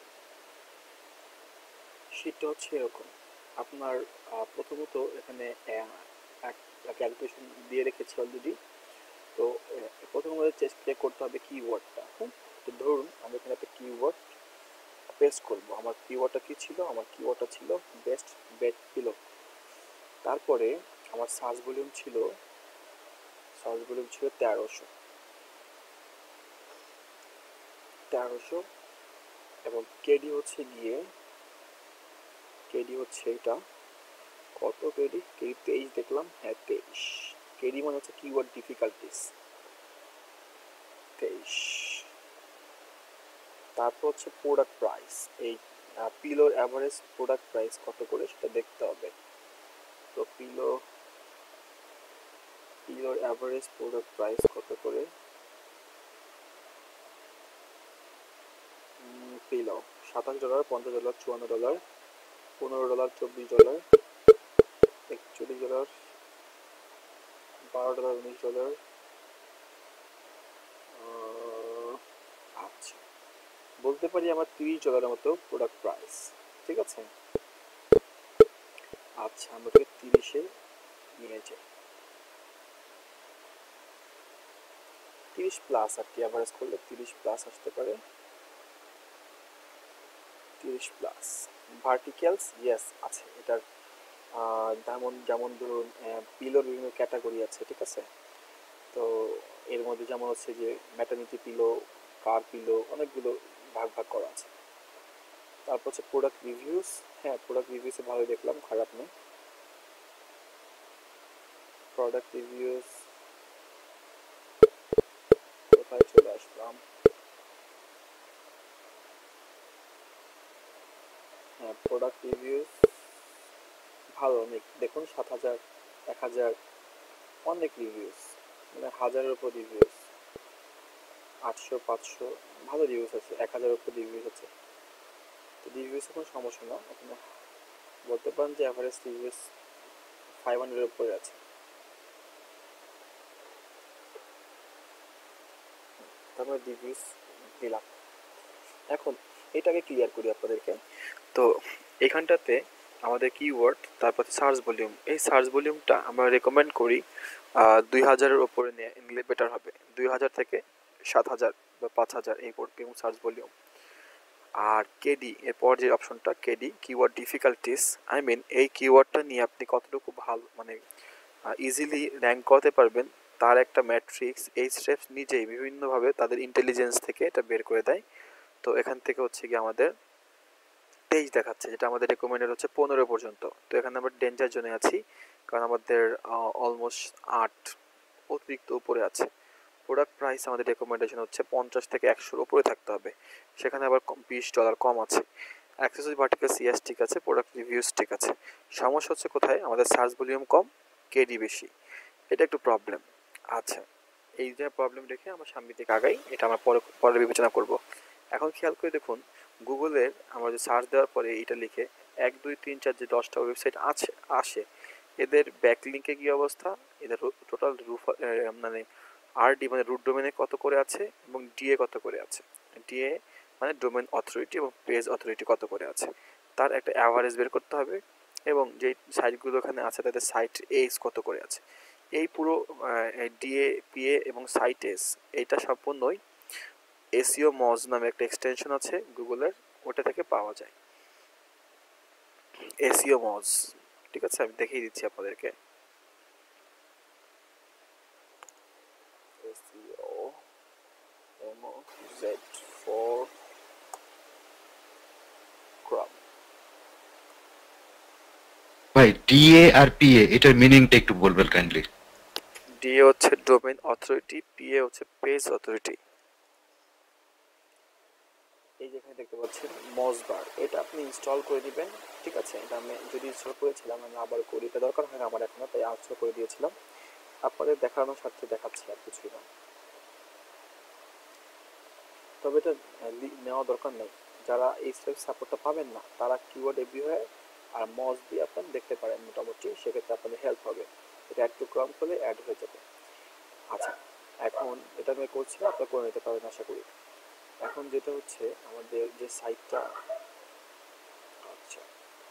শীটটা হচ্ছে এরকম আপনার প্রথমত এখানে একটা ক্যালকুলেশন দিয়ে রেখেছি অলরেডি। তো প্রথম আমাদের চেক করতে হবে কিওয়ার্ডটা। হ্যাঁ, তো ধরুন আমি এখানে একটা কিওয়ার্ড পেস্ট করবো। আমার কিওয়ার্ডটা কি ছিল, আমার কিওয়ার্ডটা ছিল বেস্ট বেড পিলো। তারপরে আমার সার্চ ভলিউম ছিল, সার্চ ভলিউম ছিল তেরোশো তেরোশো এবং কেডি হচ্ছে গিয়ে, কেডি হচ্ছে এটা কত, কেডি কেডি তেইশ দেখলাম, হ্যাঁ তেইশ। কেডি মানে হচ্ছে কিওয়ার্ড ডিফিকাল্টিস, তেইশ। তারপর হচ্ছে প্রোডাক্ট প্রাইস, এই পিলোর অ্যাভারেজ প্রোডাক্ট প্রাইস কত করে সেটা দেখতে হবে। তো পিলো পিলোর অ্যাভারেজ প্রোডাক্ট প্রাইস কত করে, পিলো সাতাশ ডলার, পঞ্চাশ ডলার, চুয়ান্ন ডলার, পনেরো ডলার, চব্বিশ ডলার, একচল্লিশ ডলার, বারো ডলার, উনিশ ডলার। আচ্ছা, বলতে পারি আমার তিরিশ ডলারের মতো প্রোডাক্ট প্রাইস, ঠিক আছে। আচ্ছা, আমরা ওটাকে তিরিশে নিয়ে যাই, তিরিশ প্লাস আর কি, অ্যাভারেজ করলে তিরিশ প্লাস আসতে পারে, তিরিশ প্লাস। ভার্টিক্যালস ইয়েস আছে এটার, যেমন যেমন ধরুন পিলোর বিভিন্ন ক্যাটাগরি আছে, ঠিক আছে। তো এর মধ্যে যেমন হচ্ছে যে ম্যাটারনিটি পিলো, কার পিলো, অনেকগুলো ভাগ ভাগ করা আছে। তারপর হচ্ছে প্রোডাক্ট রিভিউস, হ্যাঁ প্রোডাক্ট রিভিউসে ভালো দেখলাম, খারাপ নেই। প্রোডাক্ট রিভিউস কোথায় চলে আসলাম, হ্যাঁ প্রোডাক্ট রিভিউস ভালো, অনেক দেখুন, সাত হাজার, এক হাজার, অনেক রিভিউস, মানে হাজারের উপর রিভিউস, আটশো, পাঁচশো, ভালো রিভিউস আছে, এক হাজারের উপর রিভিউস আছে। তো রিভিউসে কোনো সমস্যা না, এখানে বলতে পারেন যে অ্যাভারেজ রিভিউস ফাইভ হান্ড্রেডের উপরে আছে। তারপরে রিভিউস দিলাম। এখন এটাকে ক্লিয়ার করি আপনাদেরকে। তো এখানটাতে আমাদের কিওয়ার্ড, তারপর সার্চ ভলিউম, এই সার্চ ভলিউমটা আমরা রেকমেন্ড করি দুই হাজারের ওপরে নিলে বেটার হবে, দুই হাজার থেকে সাত হাজার বা পাঁচ হাজার এই পর্যন্ত সার্চ ভলিউম। আর কেডি এরপর যে অপশনটা KD keyword difficulties, I mean এই কিওয়ার্ডটা নিয়ে আপনি কতটুকু ভালো মানে ইজিলি র্যাঙ্ক করতে পারবেন তার একটা ম্যাট্রিক্স এইচরেফস নিজেই বিভিন্নভাবে তাদের ইন্টেলিজেন্স থেকে এটা বের করে দেয়। তো এখান থেকে হচ্ছে কি আমাদের তেইশ দেখাচ্ছে, যেটা আমাদের রেকমেন্ডেড হচ্ছে পনেরো পর্যন্ত। তো এখানে আমরা ডেঞ্জার জোনে আছি, কারণ আমাদের অলমোস্ট আট অতিরিক্ত উপরে আছে। প্রোডাক্ট প্রাইস আমাদের রেকমেন্ডেশন হচ্ছে পঞ্চাশ থেকে একশোর উপরে থাকতে হবে, সেখানে আবার বিশ ডলার কম আছে। অ্যাক্সেসরি ভার্টিকাল সিএস ঠিক আছে, প্রোডাক্ট রিভিউস ঠিক আছে। সমস্যা হচ্ছে কোথায়, আমাদের সার্চ ভলিউম কম, কেডি বেশি, এটা একটু প্রবলেম। আচ্ছা, এই যে প্রবলেম রেখে আমরা সামনের দিকে আগাই, এটা আমরা পরে পরে বিবেচনা করব। এখন খেয়াল করে দেখুন গুগলের আমরা যে সার্চ দেওয়ার পরে এটা লিখে এক দুই তিন চার যে দশটা ওয়েবসাইট আছে আসে, এদের ব্যাকলিঙ্কে কী অবস্থা, এদের টোটাল রুফ মানে আরডি মানে রুট ডোমেনে কত করে আছে এবং ডিএ কত করে আছে। ডিএ মানে ডোমেন অথরিটি এবং পেজ অথরিটি কত করে আছে, তার একটা অ্যাভারেজ বের করতে হবে। এবং যেই সাইটগুলো ওখানে আছে তাদের সাইট এস কত করে আছে। এই পুরো ডিএ পিএ এবং সাইট এস এইটা সম্পূর্ণই এসইও মজ নামে একটা এক্সটেনশন আছে গুগলের, ওটা থেকে পাওয়া যায়। এসইও মজ, ঠিক আছে, আমি দেখিয়ে দিচ্ছি আপনাদেরকে। এসইও জেড ফর ক্রম। ভাই ডিএ আর পিএ এটার মিনিংটা একটু বলবেন কাইন্ডলি। ডিএ হচ্ছে ডোমেন অথরিটি, পিএ হচ্ছে পেজ অথরিটি। এই যেখানে দেখতে পাচ্ছেন মজবার, এটা আপনি ইনস্টল করে দিবেন, ঠিক আছে। এটা আমি যদি ইনস্টল করেছিলাম আমি আবার করি, এটা দরকার হয় না আমার এখনো, তাই ইনস্টল করে দিয়েছিলাম। আপনাদের দেখানোর স্বার্থে দেখাচ্ছি, আর কিছুই না। তবে এটা নেওয়া দরকার নেই, যারা এই সাপোর্টটা পাবেন না তারা কিওয়ার্ড এভরিওয়্যার আর মজ দিয়ে আপনারা দেখতে পারেন, মোটামুটি সেক্ষেত্রে আপনাদের হেল্প হবে। এটা অ্যাড টু ক্রম করলে অ্যাড হয়ে যাবে। আচ্ছা, এখন এটা আমি করছি না, আপনারা করে নিতে পারবেন আশা করি। এখন যেটা হচ্ছে আমাদের যে সাইটটা, আচ্ছা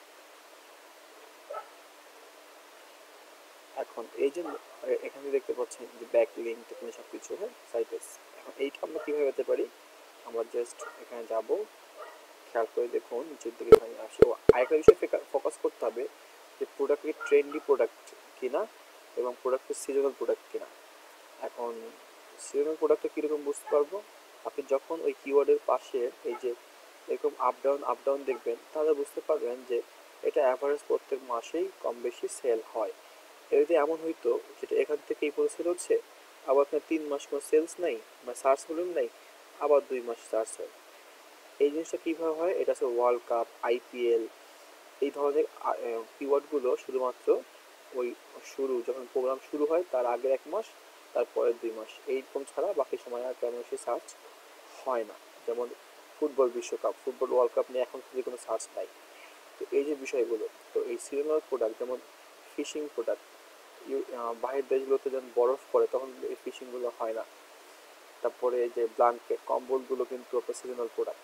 এখন এই যে এখানে দেখতে পাচ্ছেন যে ব্যাক লিঙ্ক টেকনিক সব কিছু, হ্যাঁ সাইটেস। এখন এইটা আমরা কীভাবে পেতে পারি, আমরা জাস্ট এখানে যাব, খেয়াল করে দেখুন নিচের দিকে এখানে আসে। আরেকটা বিষয় ফোকাস করতে হবে যে প্রোডাক্টটি ট্রেন্ডি প্রোডাক্ট কিনা এবং প্রোডাক্টের সিজনাল প্রোডাক্ট কিনা। এখন সিজনাল প্রোডাক্টটা কীরকম বুঝতে পারবো, আপনি যখন ওই কিওয়ার্ডের পাশে এই যে এরকম আপ ডাউন আপ ডাউন দেখবেন, তাহলে বুঝতে পারবেন যে এটা অ্যাভারেজ প্রত্যেক মাসেই কম বেশি সেল হয়। যদি এমন হইতো যেটা এখান থেকে এই পরে সেল হচ্ছে, আবার আপনার তিন মাস কোনো সেলস নেই বা সার্চ ভলিউম নেই, আবার দুই মাস সার্চ হয়। এই জিনিসটা কীভাবে হয়, এটা হচ্ছে ওয়ার্ল্ড কাপ, আইপিএল, এই ধরনের কিওয়ার্ডগুলো শুধুমাত্র ওই শুরু যখন প্রোগ্রাম শুরু হয় তার আগের এক মাস, তারপরের দুই মাস, এইরকম ছাড়া বাকি সময় আর তেমন বেশি সার্চ হয় না। যেমন ফুটবল বিশ্বকাপ, ফুটবল ওয়ার্ল্ড কাপ নিয়ে এখন যে কোনো সার্চ নাই। তো এই যে বিষয়গুলো, তো এই সিজনাল প্রোডাক্ট যেমন ফিশিং প্রোডাক্ট, বাহির দেশগুলোতে যখন বরফ পড়ে তখন এই ফিশিংগুলো হয় না। তারপরে এই যে ব্ল্যাঙ্কেট কম্বলগুলো কিন্তু একটা সিজনাল প্রোডাক্ট।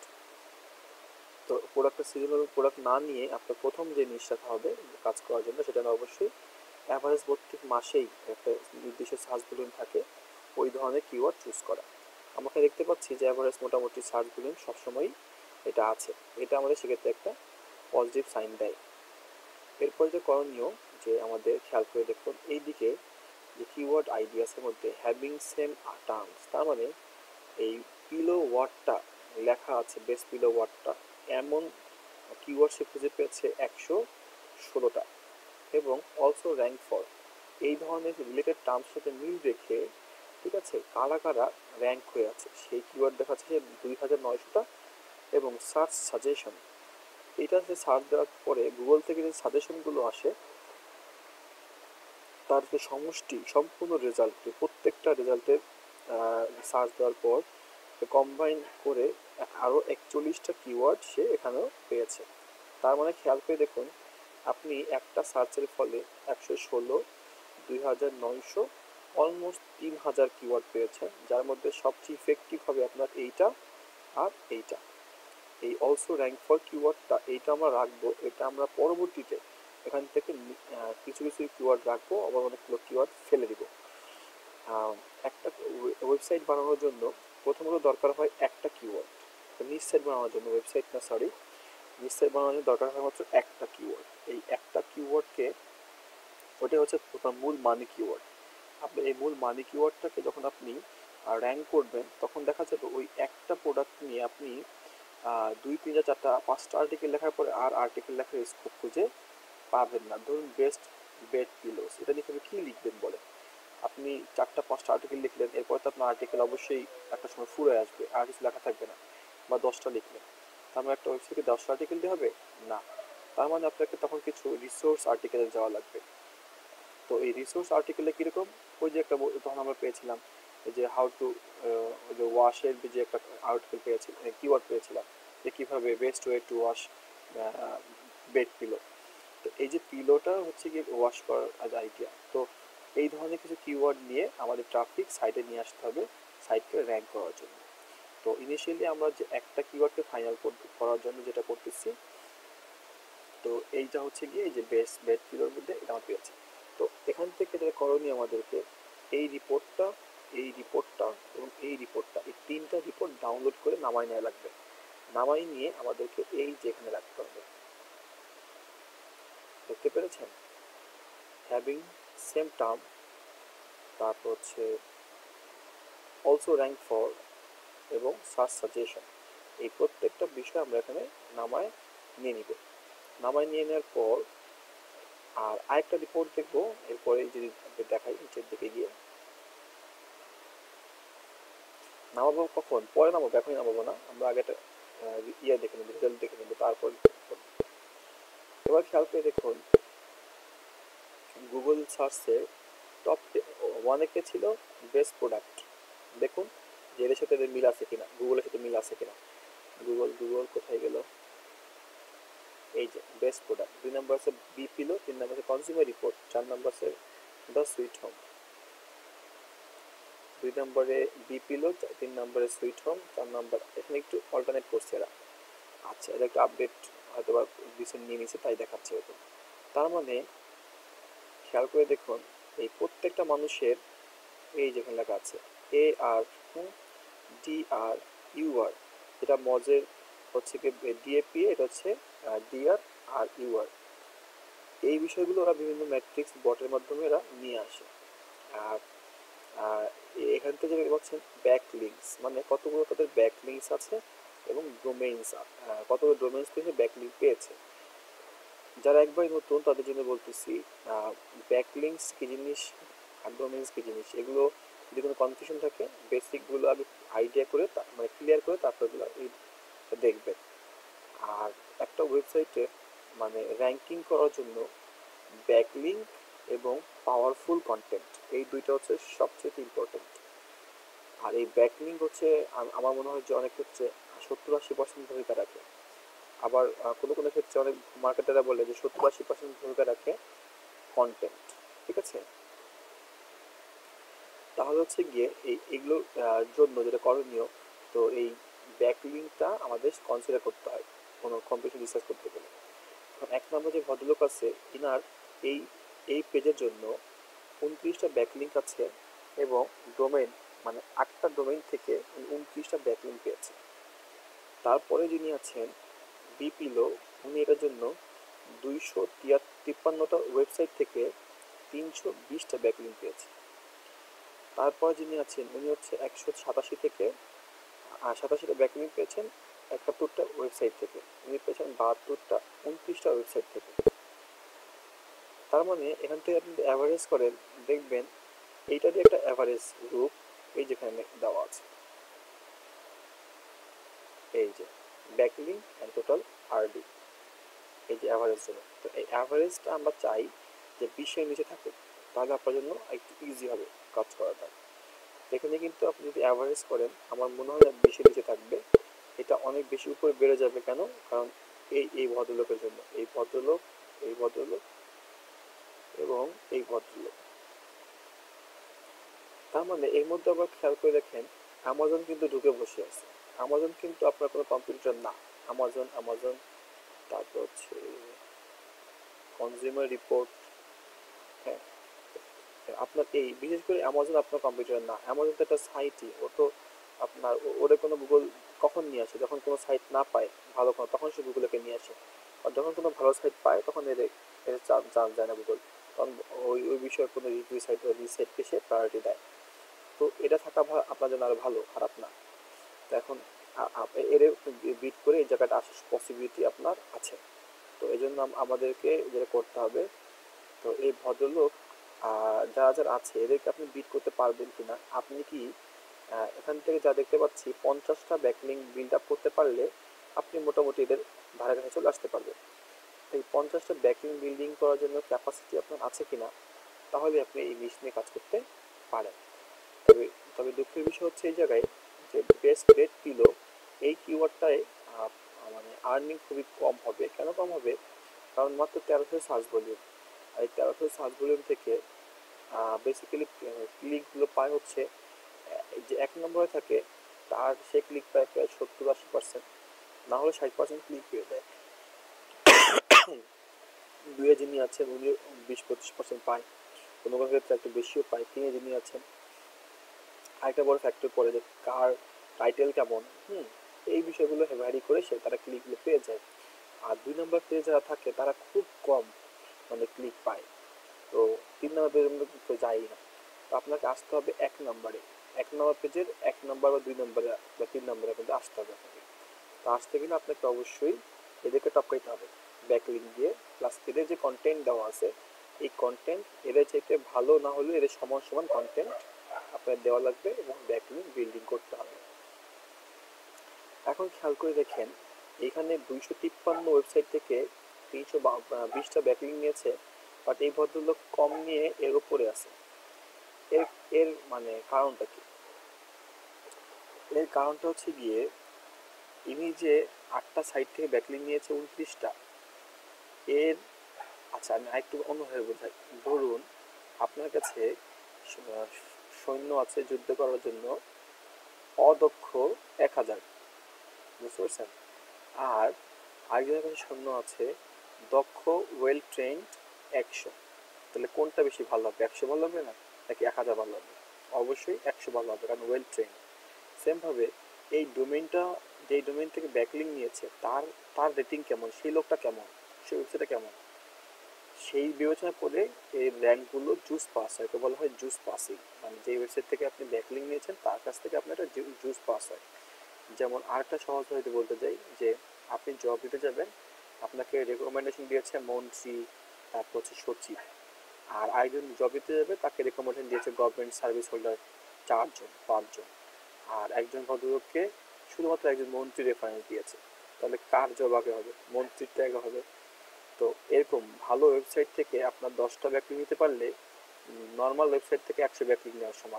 তো প্রোডাক্টের সিজনাল প্রোডাক্ট না নিয়ে আপনার প্রথম যে জিনিসটা হবে কাজ করার জন্য, সেটা অবশ্যই অ্যাভারেজ প্রত্যেক মাসেই একটা নির্দিষ্ট সার্চ ভলিউম থাকে, ওই ধরনের কিওয়ার্ড চুজ করা। আমাকে দেখতে পাচ্ছি যে অ্যাভারেজ মোটামুটি সার্চ ভলিউম সবসময়ই এটা আছে, এটা আমাদের সেক্ষেত্রে একটা পজিটিভ সাইন দেয়। এরপর যে করণীয়, যে আমাদের খেয়াল করে দেখুন এই দিকে যে কিওয়ার্ড আইডিয়াসের মধ্যে হ্যাভিং সেম টার্মস, তার মানে এই পিলো ওয়ার্ডটা লেখা আছে, বেস পিলো ওয়ার্ডটা এমন কিওয়ার্ড সে খুঁজে পেয়েছে একশো ষোলোটা, এবং অলসো র্যাঙ্ক ফর এই ধরনের রিলেটেড টার্মস সাথে মিল রেখে, ঠিক আছে, কারা কারা র্যাঙ্ক হয়ে আছে সেই কিওয়ার্ড দেখাচ্ছে যে দুই হাজার নয়শোটা। এবং সার্চ সাজেশন, এটা যে সার্চ দেওয়ার পরে গুগল থেকে যে সাজেশনগুলো আসে তার যে সমষ্টি সম্পূর্ণ রেজাল্ট, প্রত্যেকটা রেজাল্টের সার্চ দেওয়ার পর কম্বাইন করে আরও একচল্লিশটা কিওয়ার্ড সে এখানেও পেয়েছে। তার মানে খেয়াল করে দেখুন আপনি একটা সার্চের ফলে একশো ষোলো, দুই হাজার নয়শো, অলমোস্ট তিন হাজার কিওয়ার্ড পেয়েছেন, যার মধ্যে সবচেয়ে ইফেক্টিভ হবে আপনার এইটা আর এইটা। এই অলসো র্যাঙ্ক ফর কিওয়ার্ডটা এইটা আমরা রাখবো, এটা আমরা পরবর্তীতে এখান থেকে কিছু কিছু কিওয়ার্ড রাখবো, আবার অনেকগুলো কিওয়ার্ড ফেলে দিব। একটা ওয়েবসাইট বানানোর জন্য প্রথমত দরকার হয় একটা কিওয়ার্ড, তো নিচ সাইট বানানোর জন্য, ওয়েবসাইট না সরি, নিচ সাইট বানানোর জন্য দরকার হয় মাত্র একটা কিওয়ার্ড। এই একটা কিওয়ার্ডকে, ওটা হচ্ছে আপনার মূল মানি কিওয়ার্ড। আপনি এই মূল মানি কিওয়ার্ডটাকে যখন আপনি র্যাঙ্ক করবেন, তখন দেখা যাবে ওই একটা প্রোডাক্ট নিয়ে আপনি দুই তিনটা চারটা পাঁচটা আর্টিকেল লেখার পরে আর আর্টিকেল লেখার স্কোপ খুঁজে পাবেন না। ধরুন বেস্ট বেড পিলোস, এটা লিখে আপনি কী লিখবেন বলে? আপনি চারটা পাঁচটা আর্টিকেল লিখলেন, এরপর তো আপনার আর্টিকেল অবশ্যই একটা সময় ফুরে আসবে, আর কিছু লেখা থাকবে না। বা দশটা লিখলেন, তার মানে একটা ওয়েবসাইটে দশটা আর্টিকেল দিয়ে হবে না। তার মানে আপনাকে তখন কিছু রিসোর্স আর্টিকেলে যাওয়া লাগবে। তো এই রিসোর্স আর্টিকেলে কীরকম, ওই যে একটা তখন আমরা পেয়েছিলাম এই যে হাউ টু, ওই যে ওয়াশের যে একটা আর্টিকেল পেয়েছিলাম, কিওয়ার্ড পেয়েছিলাম যে কীভাবে best way to wash bed pillow. তো এই যে পিলোটা হচ্ছে গিয়ে ওয়াশ করার আইডিয়া। তো এই ধরনের কিছু কিওয়ার্ড নিয়ে আমাদের ট্রাফিক সাইটে নিয়ে আসতে হবে সাইটকে র্যাঙ্ক করার জন্য। তো ইনিশিয়ালি আমরা যে একটা কিওয়ার্ডকে ফাইনাল করার জন্য যেটা করতেছি, তো এইটা হচ্ছে গিয়ে এই যে বেস্ট বেড পিলোর মধ্যে এটা আমার পেয়েছি। তো এখান থেকে যেটা করণীয় আমাদেরকে, এই রিপোর্টটা, এই রিপোর্টটা এবং এই রিপোর্টটা, এই তিনটা রিপোর্ট ডাউনলোড করে নামাই নেওয়া লাগবে। নামাই নিয়ে আমাদেরকে এই যে এখানে রাখতে হবে, দেখতে পেরেছেন, হ্যাভিং সেম টার্ম, তারপর হচ্ছে অলসো র্যাঙ্ক ফর এবং সার্চ সাজেশন, এই প্রত্যেকটা বিষয় আমরা এখানে নামায় নিয়ে নিব। নামায় নিয়ে নেওয়ার পর আর আরেকটা রিপোর্ট দেখবো এরপরে, যদি দেখাই নিচের দিকে গিয়ে, নামাবো কখন, পরে নামাবো, এখনই নামাবো না, আমরা আগে একটা ইয়ে দেখে নেবো, রেজাল্ট দেখে নেবো, তারপর এবার খেয়াল করে দেখুন গুগল সার্চে টপ ওয়ানে কে ছিল, বেস্ট প্রোডাক্ট। দেখুন যে এদের সাথে এদের মিল আছে কিনা, গুগলের সাথে মিল আছে কিনা। গুগল গুগল কোথায় গেল, এই যে বেস্ট প্রোডাক্ট। দুই নম্বর আছে বি পিলো, তিন নম্বর আছে কনজিউমার রিপোর্ট, চার নম্বর আছে দ্য সুইট হোম। দুই নম্বরে বি পিলো, তিন নম্বরে সুইট হোম, চার নম্বর, এখানে একটু অল্টারনেট করছে এরা। আচ্ছা, এটা একটু আপডেট হয়তো বা রিসেন্ট নিয়ে নিছে তাই দেখাচ্ছে এরকম। তার মানে খেয়াল করে দেখুন এই প্রত্যেকটা মানুষের এই যেখানে লেখা আছে এ আর ডি আর ইউ আর, যেটা মজের হচ্ছে কি ডিএপি, এটা হচ্ছে ডিআর আর ইউআর, এই বিষয়গুলো ওরা বিভিন্ন ম্যাট্রিক্স বটের মাধ্যমে এরা নিয়ে আসে। আর এখান থেকে যেটা পাচ্ছেন ব্যাক লিঙ্কস, মানে কতগুলো তাদের ব্যাক লিঙ্কস আছে এবং ডোমেইনস, কতগুলো ডোমেইনস থেকে ব্যাক লিঙ্ক পেয়েছে। যারা একবারই নতুন তাদের জন্য বলতেছি ব্যাক লিঙ্কস কী জিনিস আর ডোমেইনস কী জিনিস, এগুলো যদি কোনো কনফিউশন থাকে বেসিকগুলো আগে আইডিয়া করে মানে ক্লিয়ার করে তারপর এগুলো দেখবেন। আর একটা ওয়েবসাইটে মানে র্যাঙ্কিং করার জন্য ব্যাকলিঙ্ক এবং পাওয়ারফুল কন্টেন্ট, এই দুইটা হচ্ছে সবচেয়ে ইম্পর্টেন্ট। আর এই ব্যাকলিঙ্ক হচ্ছে আমার মনে হয় যে অনেক ক্ষেত্রে সত্তর আশি পার্সেন্ট ভূমিকা রাখে। আবার কোনো কোনো ক্ষেত্রে অনেক মার্কেটাররা বলে যে সত্তর আশি পার্সেন্ট ভূমিকা রাখে কন্টেন্ট। ঠিক আছে, তাহলে হচ্ছে গিয়ে এই এগুলোর জন্য যেটা করণীয়, তো এই ব্যাকলিঙ্কটা আমাদের কনসিডার করতে হয় কোনো কম্পিটিশন রিসার্চ করতে গেলে। এক নম্বর যে ভদ্রলোক আছে, ইনার এই এই পেজের জন্য উনত্রিশটা ব্যাকলিঙ্ক আছে এবং ডোমেইন মানে আটটা ডোমেইন থেকে উনত্রিশটা ব্যাকলিঙ্ক পেয়েছে। তারপরে যিনি আছেন বিপিলো, উনি এটার জন্য দুইশো তিপ্পান্নটা ওয়েবসাইট থেকে তিনশো বিশটা ব্যাকলিঙ্ক পেয়েছে। তারপর যিনি আছেন উনি হচ্ছে একশো সাতাশি থেকে সাতাশিটা ব্যাকলিঙ্ক পেয়েছেন একাত্তরটা ওয়েবসাইট থেকে, উনি পেয়েছেন বাহাত্তরটা উনত্রিশটা ওয়েবসাইট থেকে। তার মানে এখান থেকে আপনি অ্যাভারেজ করেন, দেখবেন এইটারই একটা অ্যাভারেজ গ্রুপ এই যেখানে দেওয়া আছে, এই যে ব্যাকলিঙ্ক অ্যান্ড টোটাল আরডি, এই যে অ্যাভারেজ জন্য। তো এই অ্যাভারেজটা আমরা চাই যে বিশের নিচে থাকে, তাহলে আপনার জন্য একটু ইজি হবে কাজ করাটা। এখানে কিন্তু আপনি যদি অ্যাভারেজ করেন আমার মনে হয় না বিশের নিচে থাকবে, এটা অনেক বেশি উপরে বেড়ে যাবে। কেন? কারণ এই এই ভদ্রলোকের জন্য, এই ভদ্রলোক, এই ভদ্রলোক এবং এই ভদ্রলোক। তার মানে এর মধ্যে আবার খেয়াল করে দেখেন অ্যামাজন কিন্তু ঢুকে বসে আছে। অ্যামাজন কিন্তু আপনার কোনো কম্পিটিটর না। অ্যামাজন অ্যামাজন তারপর হচ্ছে কনজিউমার রিপোর্ট, হ্যাঁ আপনার এই বিশেষ করে অ্যামাজন আপনার কম্পিটিটর না। অ্যামাজন তো একটা সাইটই, ও তো আপনার ওরে কোনো গুগল কখন নিয়ে আসে? যখন কোনো সাইট না পায় ভালো কোনো, তখন সে গুগলকে নিয়ে আসে। আর যখন কোনো ভালো সাইট পায় তখন এর এর চান্স যায় না গুগল, তখন ওই ওই বিষয়ে কোনো রিভিউ সাইট বা রিসাইটকে সে প্রায়োরিটি দেয়। তো এটা থাকা আপনার জন্য আরও ভালো, খারাপ না। তো এখন এর বিট করে এই জায়গাটা আসার পসিবিলিটি আপনার আছে। তো এই জন্য আমাদেরকে যেটা করতে হবে, তো এই ভদ্রলোক যারা যারা আছে এদেরকে আপনি বিট করতে পারবেন কিনা। আপনি কি এখান থেকে যা দেখতে পাচ্ছি পঞ্চাশটা ব্যাকলিং বিল্ড আপ করতে পারলে আপনি মোটামুটি এদের ধারে কাছে চলে আসতে পারবেন। এই পঞ্চাশটা ব্যাকলিং বিল্ডিং করার জন্য ক্যাপাসিটি আপনার আছে কিনা, তাহলে আপনি এই নিশ নিয়ে কাজ করতে পারেন। তবে তবে দুঃখের বিষয় হচ্ছে এই জায়গায় যে বেস্ট রেট পিলো এই কিওয়ার্ডটায় মানে আর্নিং খুবই কম হবে। কেন কম হবে? কারণ মাত্র তেরোশো সার্চ ভলিউম, আর এই তেরোশো সার্চ ভলিউম থেকে বেসিক্যালি ক্লিকগুলো পায় হচ্ছে যে এক নম্বরে থাকে তার, সে ক্লিক পায় প্রায় সত্তর আশি পার্সেন্ট, না হলে ষাট পার্সেন্ট ক্লিক পেয়ে দেয়। দুয়ে যিনি আছেন উনি বিশ পঁচিশ পার্সেন্ট পায়, কোনো কোনো ক্ষেত্রে একটু বেশিও পায়। তিনে যিনি আছেন আরেকটা বড় ফ্যাক্টর পড়ে যে কার টাইটেল কেমন, হুম এই বিষয়গুলো ভ্যারি করে সে তারা ক্লিকগুলো পেয়ে যায়। আর দুই নম্বর পেজে যারা থাকে তারা খুব কম মানে ক্লিক পায়। তো তিন নম্বর পেজের মধ্যে তো যায়ই না। তো আপনাকে আসতে হবে এক নম্বরে, এক নম্বর পেজের এক নম্বর বা দুই নম্বরে বা তিন নম্বরে কিন্তু আসতে হবে আপনাকে। তো আসতে গেলে আপনাকে অবশ্যই এদেরকে টপকাইতে হবে ব্যাকলিঙ্ক দিয়ে, প্লাস এদের যে কন্টেন্ট দেওয়া আছে এই কন্টেন্ট এদের চাইতে ভালো না হলেও এদের সমান সমান কন্টেন্ট আপনার দেওয়া লাগবে এবং ব্যাকলিঙ্ক বিল্ডিং করতে হবে। এখন খেয়াল করে দেখেন এখানে দুইশো তিপ্পান্ন ওয়েবসাইট থেকে তিনশো বিশটা ব্যাকলিঙ্ক নিয়েছে, বাট এই ভদ্রলোক কম নিয়ে এর উপরে আছে। এর এর মানে কারণটা কি? এর কারণটা হচ্ছে গিয়ে ইনি যে আটটা সাইট থেকে ব্যাকলিঙ্ক নিয়েছে উনত্রিশটা, এর আচ্ছা আমি আরেকটু অন্যভাবে বোঝাই। ধরুন আপনার কাছে সৈন্য আছে যুদ্ধ করার জন্য অদক্ষ এক হাজার, বুঝতে পারছেন? আর আরেকজনের কাছে সৈন্য আছে দক্ষ ওয়েল ট্রেন্ড একশো। তাহলে কোনটা বেশি ভালো হবে? একশো ভালো হবে না নাকি এক হাজার ভালো হবে? অবশ্যই একশো ভালো হবে, কারণ ওয়েল ট্রেন্ড। সেমভাবে এই ডোমেইনটা, যেই ডোমেইন থেকে ব্যাকলিঙ্ক নিয়েছে তার তার রেটিং কেমন, সেই লোকটা কেমন, সেই ওয়েবসাইটটা কেমন, সেই বিবেচনা করে এই র্যাঙ্কগুলো জুস পাস হয়। তো বলা হয় জুস পাসিং, মানে যে ওয়েবসাইট থেকে আপনি ব্যাকলিঙ্ক নিয়েছেন তার কাছ থেকে আপনার একটা জুস পাস হয়। যেমন আরেকটা সহজভাবে বলতে চাই যে আপনি জব দিতে যাবেন, আপনাকে রেকমেন্ডেশন দিয়েছে মন্ত্রী, তারপর হচ্ছে সচিব, আর আরেকজন জব দিতে যাবে তাকে রেকমেন্ডেশন দিয়েছে গভর্নমেন্ট সার্ভিস হোল্ডার চারজন পাঁচজন, আর একজন ভদ্রলোককে শুধুমাত্র একজন মন্ত্রী রেফারেন্স দিয়েছে। তাহলে কার জব আগে হবে? মন্ত্রীরটা আগে হবে। তো এরকম ভালো ওয়েবসাইট থেকে আপনার দশটা ব্যাকলিঙ্ক নিতে পারলে নর্মাল ওয়েবসাইট থেকে একশো ব্যাকলিঙ্ক নেওয়ার সমান।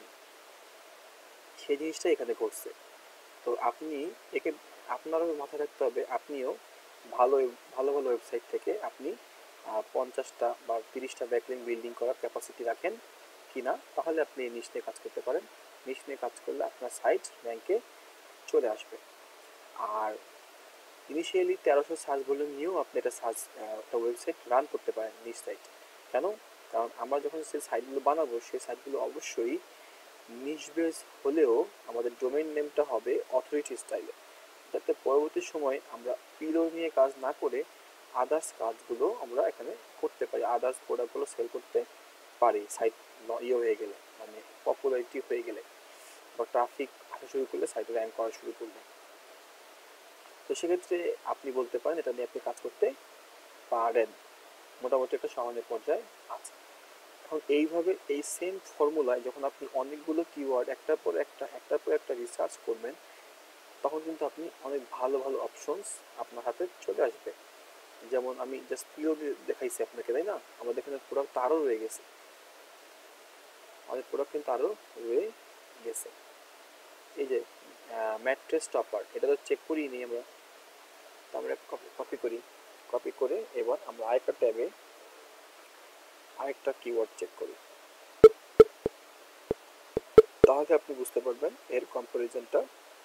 সেই জিনিসটা এখানে করছে। তো আপনি একে আপনারও মাথায় রাখতে হবে আপনিও ভালো ভালো ভালো ওয়েবসাইট থেকে আপনি পঞ্চাশটা বা তিরিশটা ব্যাকলিঙ্ক বিল্ডিং করার ক্যাপাসিটি রাখেন কিনা, তাহলে আপনি এই নিশ নিয়ে কাজ করতে পারেন। নিশ নিয়ে কাজ করলে আপনার সাইট র্যাঙ্কে চলে আসবে। আর ইনিশিয়ালি তেরোশো সার্চ ভলিউম নিয়েও আপনি একটা সার্চ একটা ওয়েবসাইট রান করতে পারেন নিজ সাইট। কেন? কারণ আমরা যখন সেই সাইটগুলো বানাবো সেই সাইটগুলো অবশ্যই নিশ বেস হলেও আমাদের ডোমেইন নেমটা হবে অথরিটি স্টাইলে, যাতে পরবর্তী সময় আমরা পিলো নিয়ে কাজ না করে আদার্স কাজগুলো আমরা এখানে করতে পারি, আদার্স প্রোডাক্টগুলো সেল করতে পারি সাইট ইয়ে হয়ে গেলে, মানে পপুলারিটি হয়ে গেলে বা ট্রাফিক আসা শুরু করলে সাইটে র্যাঙ্ক করা শুরু করলে। তো সেক্ষেত্রে আপনি বলতে পারেন এটা নিয়ে আপনি কাজ করতে পারেন, মোটামুটি একটা সমানের পর্যায়ে আছে। এখন এইভাবে এই সেম ফর্মুলায় যখন আপনি অনেকগুলো কিওয়ার্ড একটার পর একটা একটার পর একটা রিসার্চ করবেন, তখন কিন্তু আপনি অনেক ভালো ভালো অপশনস আপনার হাতে চলে আসবে। যেমন আমি জাস্ট পিও দেখাইছি আপনাকে, তাই না? আমাদের এখানে প্রোডাক্ট আরও রয়ে গেছে, আমাদের প্রোডাক্ট কিন্তু আরও রয়ে গেছে। এই যে ম্যাট্রেস টপার, এটা তো চেক করিই নি আমরা, তো আমরা কপি করি, কপি করে এবার আমরা আরেকটা ট্যাবে আরেকটা কিওয়ার্ড চেক করি, তাহলে আপনি বুঝতে পারবেন এর কম্পারিজনটা।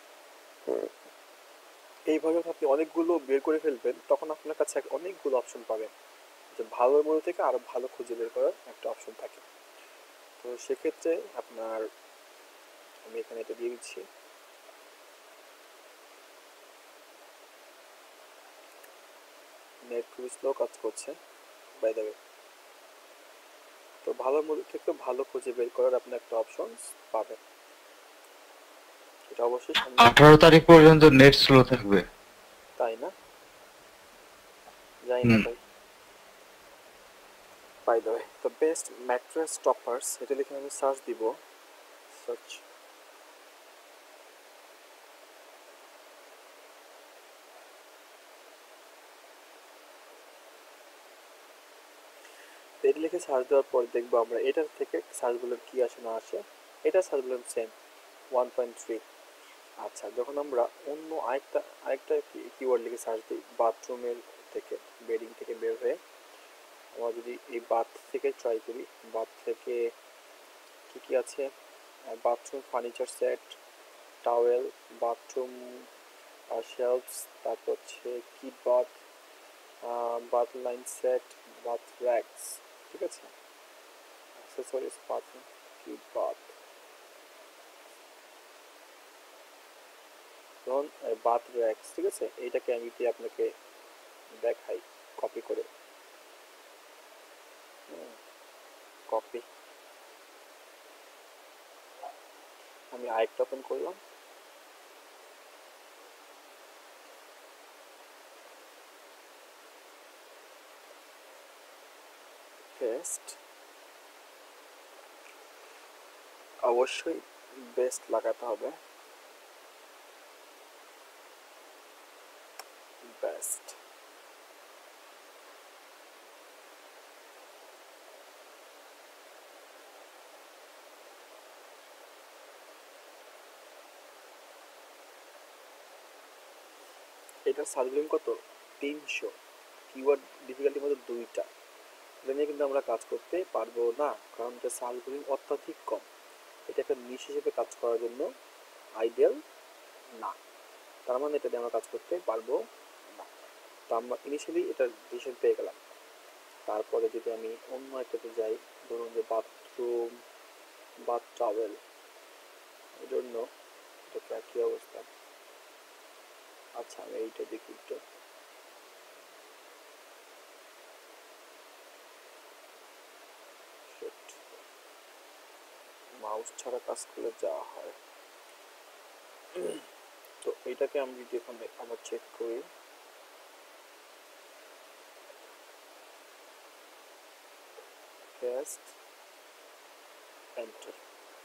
এইভাবে আপনি অনেকগুলো বের করে ফেলবেন, তখন আপনার কাছে অনেকগুলো অপশন পাবেন, যে ভালোর মধ্যে থেকে আরও ভালো খুঁজে বের করার একটা অপশন থাকে। তো সেক্ষেত্রে আপনার আমি এখানে এটা দিয়ে দিচ্ছি। নেট খুবই স্লো কাজ করছে বাই দ্য ওয়ে। তো ভালোর মধ্যে থেকে ভালো খুঁজে বের করার আপনি একটা অপশন পাবেন, এটা অবশ্যই সামনে। আঠারো তারিখ পর্যন্ত নেট স্লো থাকবে, তাই না? জানি না হুম। ভাই। বাই দ্য ওয়ে, তো বেস্ট ম্যাট্রেস টপার্স এটা লিখে আমি সার্চ দিব। সার্চ এটা লিখে সার্চ দেওয়ার পর দেখবো আমরা এটার থেকে সার্চ ভলিউম কি আসে না আসে। এটা search volume same one point three. আচ্ছা, যখন আমরা অন্য আরেকটা আরেকটা কিওয়ার্ড লিখে সার্চ দিই বাথরুমের থেকে, বেডিং থেকে বের হয়ে আমরা যদি এই বাথ থেকে ট্রাই করি, বাথ থেকে কি কি আছে, bathroom furniture set, towel, bathroom shelves, তারপর হচ্ছে kit bath, bath line set, bath racks, ঠিক আছে, অ্যাক্সেসরিজ, বাথরুম কিট বাথ। ধরুন বাথ র্যাকস, ঠিক আছে, এইটাকে আমি যদি আপনাকে দেখাই কপি করে, কপি, আমি আরেকটা ওপেন করলাম, পেস্ট, অবশ্যই বেস্ট লাগাতে হবে, বেস্ট। এটার সার্চ কত? তিনশো। কিওয়ার্ড ডিফিকাল্টির মধ্যে দুইটা, এটা নিয়ে কিন্তু আমরা কাজ করতে পারবো না, কারণ এটা সার্চ ভলিউম অত্যাধিক কম। এটা একটা নিশ হিসেবে কাজ করার জন্য আইডিয়াল না, তার মানে এটা দিয়ে আমরা কাজ করতে পারবো না। তো আমরা ইনিশিয়ালি এটার ডিসিশন পেয়ে গেলাম। তারপরে যদি আমি অন্য একটাতে যাই, ধরুন যে বাথরুম, বাথ টাওয়েল, এই জন্য এটা কি অবস্থা। আচ্ছা, আমি এইটা দেখি একটু, মাউস ছাড়া কাজ করলে যা হয়। তো এইটাকে আমি যদি এখানে আবার চেক করি, পেস্ট, এন্টার।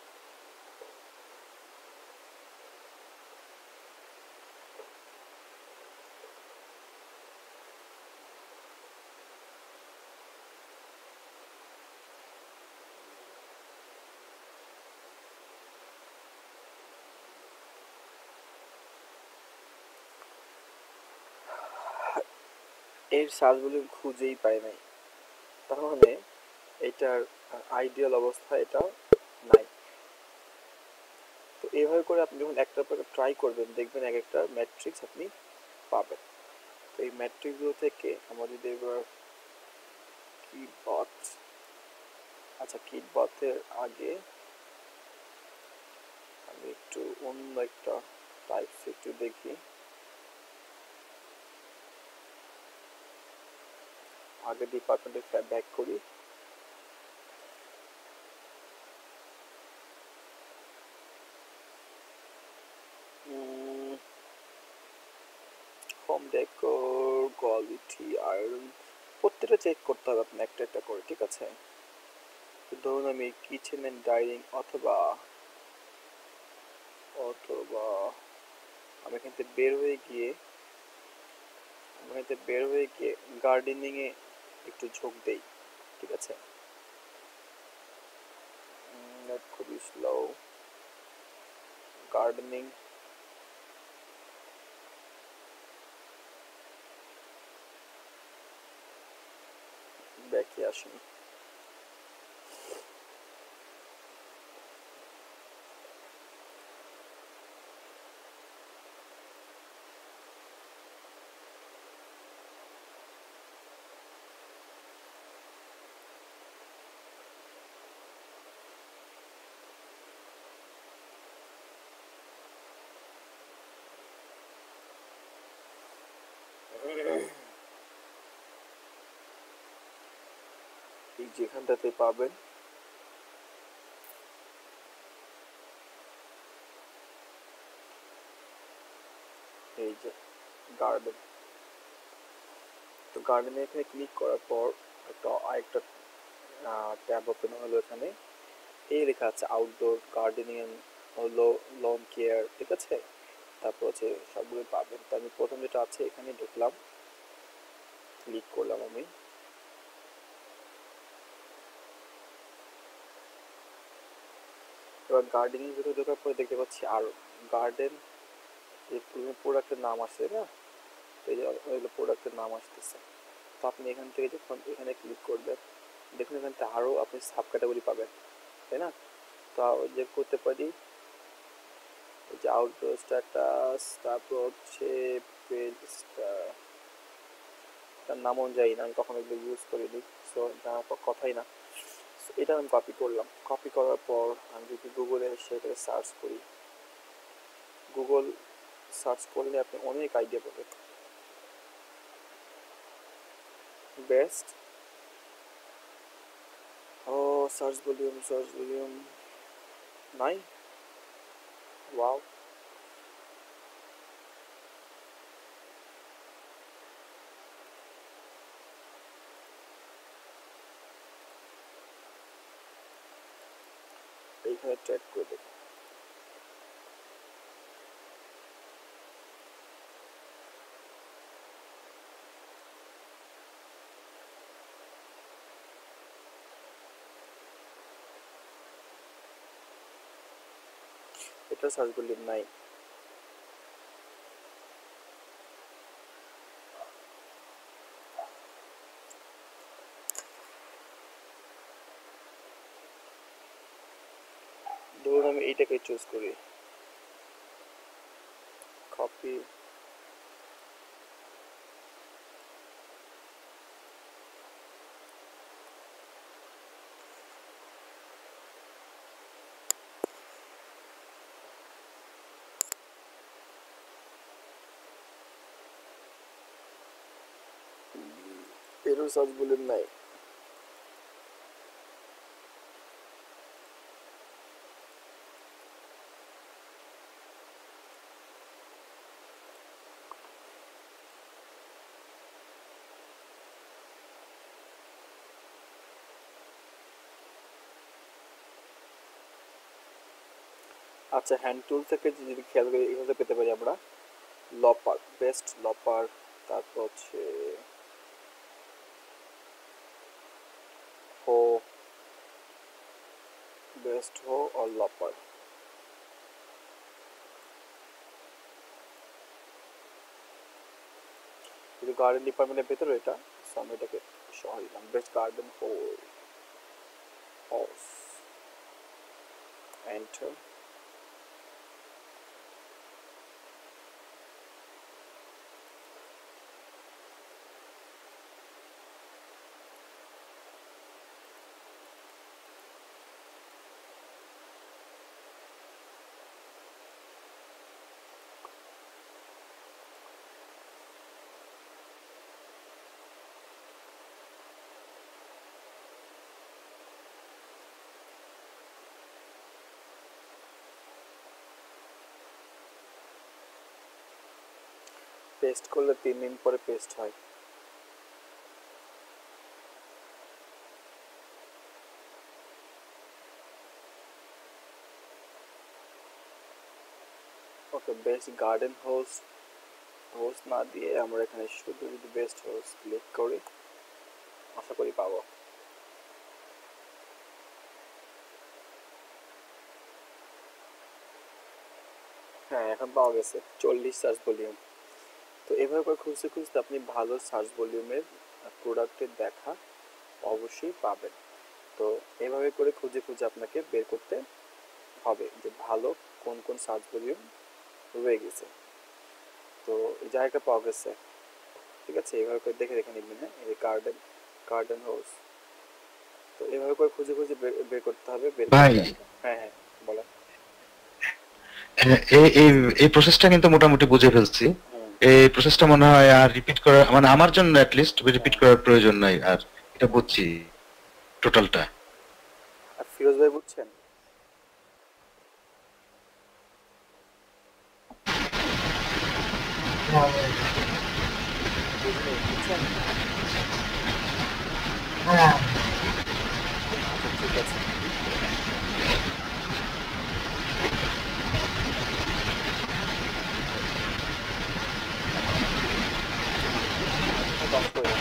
এর সার্চ ভলিউম খুঁজেই পাই নাই, তার মানে এটার আইডিয়াল অবস্থা এটা নাই। তো এইভাবে করে আপনি যখন একটার পর ট্রাই করবেন, দেখবেন এক একটা ম্যাট্রিক্স আপনি পাবেন। তো এই ম্যাট্রিক্সগুলো থেকে আমরা যদি এবার কিটবট, আচ্ছা কিটবটের আগে আমি একটু অন্য একটা টাইপস একটু দেখি, আগে ডিপার্টমেন্টে ব্যাক করি। হোম ডেকোর, কোয়ালিটি, আয়রন, প্রত্যেকটা চেক করতে হবে আপনি একটা একটা করে, ঠিক আছে। তো ধরুন আমি কিচেন এন্ড ডাইনিং অথবা অথবা আমি এখান থেকে বের হয়ে গিয়ে আমি এখান থেকে বের হয়ে গিয়ে গার্ডেনিং এ একটু ঝোঁক দেই, ঠিক আছে। নেট খুবই স্লো, গার্ডেনিং, ব্যাকে আসুন। এই যেখানটাতে পাবেন এই যে গার্ডেন। তো গার্ডেনে এখানে ক্লিক করার পর একটা আরেকটা ট্যাব ওপেন হলো। এখানে এই লেখা আছে আউটডোর গার্ডেনিং হলো লন কেয়ার, ঠিক আছে। তারপর হচ্ছে সবগুলো পাবেন। তো আমি প্রথম যেটা আছে এখানে ঢুকলাম, ক্লিক করলাম আমি। এবার গার্ডেনিং ভিতরে ঢোকার পরে দেখতে পাচ্ছি আর গার্ডেন এই প্রোডাক্টের নাম আসছে না, তো এই যে ওইগুলো প্রোডাক্টের নাম আসতেছে। তো আপনি এখান থেকে যখন এখানে ক্লিক করবেন দেখুন এখান থেকে আরও আপনি সাব ক্যাটাগরি পাবেন, তাই না। তো যে করতে পারি এই যে আউটডোর স্ট্যাটাস, তারপর হচ্ছে পেজটা, তার নাম অনুযায়ী না, আমি কখনো এগুলো ইউজ করিনি, সো জানার পর কথাই না। সো এটা আমি কপি করলাম। কপি করার পর আমি যদি গুগলে সেটাকে সার্চ করি, গুগল সার্চ করলে আপনি অনেক আইডিয়া পাবেন। বেস্ট ও সার্চ ভলিউম, সার্চ ভলিউম নাই, ওয়াও। এইখানে ট্র্যাক করে দেখুন, এটা সার্চ ভলিউম নাই। ধরুন আমি এইটাকে চুজ করি, কপি, এরও সার্চ ভলিউম নাই। আচ্ছা, হ্যান্ড টুল থেকে যদি খেয়াল করি এভাবে পেতে পারি আমরা লপার, বেস্ট লপার, তারপর হচ্ছে হো, বেস্ট হো আর লপার। কিন্তু গার্ডেন ডিপার্টমেন্টের ভেতরে এটা, সো আমি এটাকে সহ দিলাম, best garden hose, off, enter. Paste করলে তিন দিন পরে পেস্ট হয়। ওকে, বেস্ট গার্ডেন হোস, হোস না দিয়ে আমরা এখানে শুধু যদি বেস্ট হোস ক্লিক করি আশা করি পাবো। হ্যাঁ, এখন পাওয়া গেছে চল্লিশ সার্চ ভলিউম। তো এভাবে করে খুঁজতে খুঁজতে আপনি ভালো সার্চ ভলিউমের প্রোডাক্টের দেখা অবশ্যই পাবেন। তো এভাবে করে খুঁজে খুঁজে আপনাকে বের করতে হবে যে ভালো কোন কোন সার্চ ভলিউম রয়ে গেছে। তো এই জায়গাটা পাওয়া গেছে, ঠিক আছে। এভাবে করে দেখে দেখে নিবেন। হ্যাঁ, এই গার্ডেন, গার্ডেন হাউস। তো এভাবে করে খুঁজে খুঁজে বের করতে হবে। বের ভাই, হ্যাঁ হ্যাঁ বলেন। এই এই এই প্রসেসটা কিন্তু মোটামুটি বুঝে ফেলছি। এই প্রসেসটা মনে হয় আর রিপিট করা, মানে আমার জন্য অ্যাট লিস্ট রিপিট করার প্রয়োজন নাই, আর এটা বুঝছি। টোটালটা। আর ফিরোজ ভাই বুঝছেন? হ্যাঁ ভাই। বুঝলে বুঝছেন? হ্যাঁ। আচ্ছা ঠিক আছে। অফ করে দেন।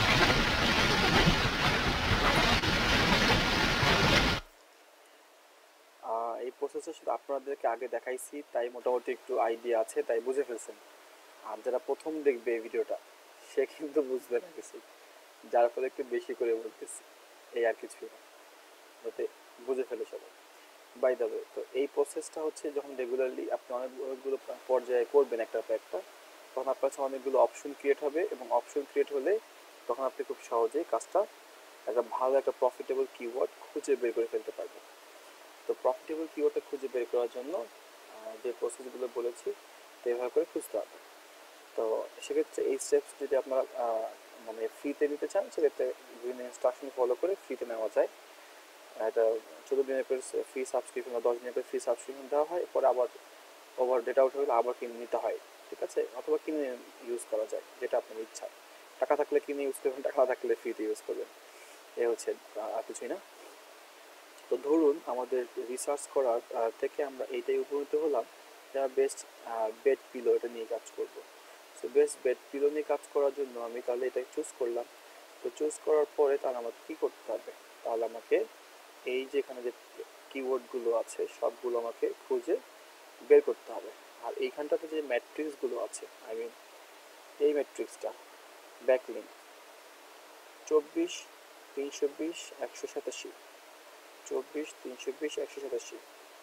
আহ, এই প্রসেসটা শুধু আপনাদেরকে আগে দেখাইছি তাই মোটামুটি একটু আইডিয়া আছে, তাই বুঝে ফেলছেন। আর যারা প্রথম দেখবে এই ভিডিওটা সে কিন্তু বুঝবে না কিছু, যার ফলে একটু বেশি করে বলতেছি, এই আর কিছুই না, যাতে বুঝে ফেলে সবাই। বাই দ্য ওয়ে, তো এই প্রসেসটা হচ্ছে যখন রেগুলারলি আপনি অনেক অনেকগুলো পর্যায়ে করবেন একটা পর একটা, তখন আপনার কাছে অনেকগুলো অপশন ক্রিয়েট হবে, এবং অপশন ক্রিয়েট হলে তখন আপনি খুব সহজেই কাজটা একটা ভালো একটা প্রফিটেবল কিওয়ার্ড খুঁজে বের করে ফেলতে পারবেন। তো প্রফিটেবল কিওয়ার্ডটা খুঁজে বের করার জন্য আহ, যে প্রসেসগুলো বলেছি তো এভাবে করে খুঁজতে হবে। তো সেক্ষেত্রে এই স্টেপস যদি আপনারা আহ, মানে ফ্রিতে নিতে চান, সেক্ষেত্রে বিভিন্ন ইনস্ট্রাকশন ফলো করে ফ্রিতে নেওয়া যায়। এটা চোদ্দো দিনের করে ফ্রি সাবস্ক্রিপশন বা দশ দিনের করে ফ্রি সাবস্ক্রিপশন দেওয়া হয়, পরে আবার ওভার ডেটা আউট হলে আবার কিনে নিতে হয়, ঠিক আছে? অথবা কিনে ইউজ করা যায়, যেটা আপনার ইচ্ছা। টাকা থাকলে কিনে ইউজ করবেন, টাকা না থাকলে ফ্রিতে ইউজ করবেন, এ হচ্ছে, আর কিছুই না। তো ধরুন আমাদের রিসার্চ করার আহ, থেকে আমরা এইটাই উপনীত হলাম যে বেস্ট বেড পিলো এটা নিয়ে কাজ করব। সো বেস্ট বেড পিলো নিয়ে কাজ করার জন্য আমি তাহলে এটা চুজ করলাম। তো চুজ করার পরে তাহলে আমাকে কী করতে হবে? তাহলে আমাকে এই যে এখানে যে কিওয়ার্ডগুলো আছে সবগুলো আমাকে খুঁজে বের করতে হবে। আর এইখানটাতে যে ম্যাট্রিক্সগুলো আছে, আই মিন এই ম্যাট্রিক্সটা ব্যাকলিঙ্ক চব্বিশ তিনশো বিশ একশো সাতাশি, চব্বিশ তিনশো বিশ একশো সাতাশি,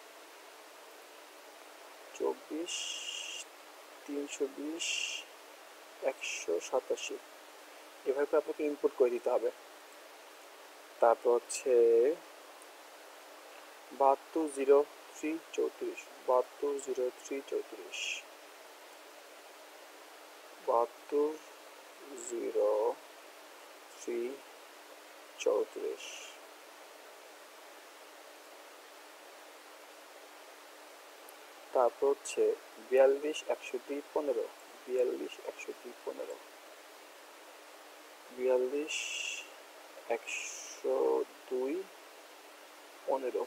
চব্বিশ তিনশো বিশ একশো সাতাশি, এভাবে করে আপনাকে ইনপুট করে দিতে হবে। তারপর হচ্ছে বাহাত্তর জিরো থ্রি চৌত্রিশ, বাহাত্তর জিরো থ্রি চৌত্রিশ, বাহাত্তর জিরো থ্রি চৌত্রিশ। তারপর হচ্ছে বিয়াল্লিশ একশো দুই পনেরো, বিয়াল্লিশ একশো দুই পনেরো, বিয়াল্লিশ একশো দুই পনেরো।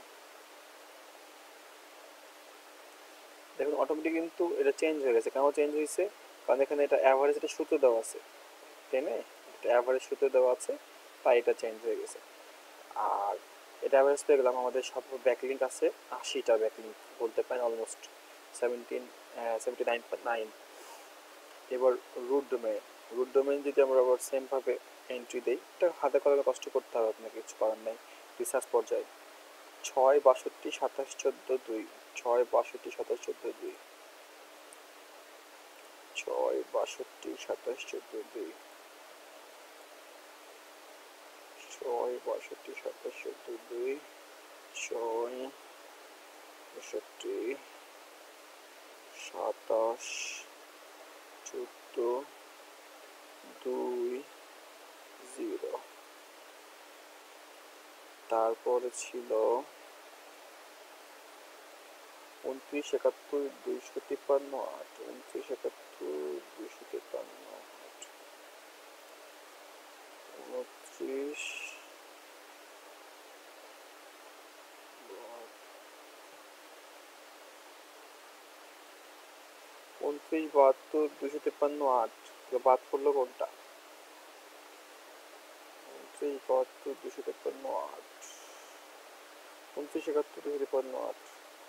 দেখুন অটোমেটিক কিন্তু এটা চেঞ্জ হয়ে গেছে। কেন চেঞ্জ হয়েছে? কারণ এখানে এটা অ্যাভারেজ এটা সূত্র দেওয়া আছে, তাই না? এটা অ্যাভারেজ সূত্র দেওয়া আছে, তাই এটা চেঞ্জ হয়ে গেছে। আর এটা অ্যাভারেজ পেয়ে গেলাম। আমাদের সব ব্যাকলিঙ্ক আছে আশিটা ব্যাকলিঙ্ক বলতে পারেন, almost seventeen seventy nine point nine. এবার রুট ডোমেইন, রুট ডোমেইন যদি আমরা আবার সেমভাবে এন্ট্রি দিই, এটা হাতে কলমে কষ্ট করতে হবে, আপনাকে কিছু করার নেই। রিসার্চ পর্যায়ে ছয় বাষট্টি সাতাশ চোদ্দো দুই, ছয় বাষট্টি সাতাশ চোদ্দো দুই, ছয় বাষট্টি সাতাশ চোদ্দো দুই, ছয় বাষট্টি সাতাশ চোদ্দো দুই, ছয় বাষট্টি সাতাশ চোদ্দো দুই জিরো। তারপরে ছিল উনত্রিশ একাত্তর দুইশো তিপ্পান্ন আট, উনত্রিশ একাত্তর দুইশো তিপ্পান্ন আট, উনত্রিশ উনত্রিশ বাহাত্তর দুইশো তিপ্পান্ন আট, বাদ পড়লো কোনটা? উনত্রিশ বাহাত্তর দুইশো তিপ্পান্ন আট, উনত্রিশ একাত্তর দুইশো তিপ্পান্ন আট।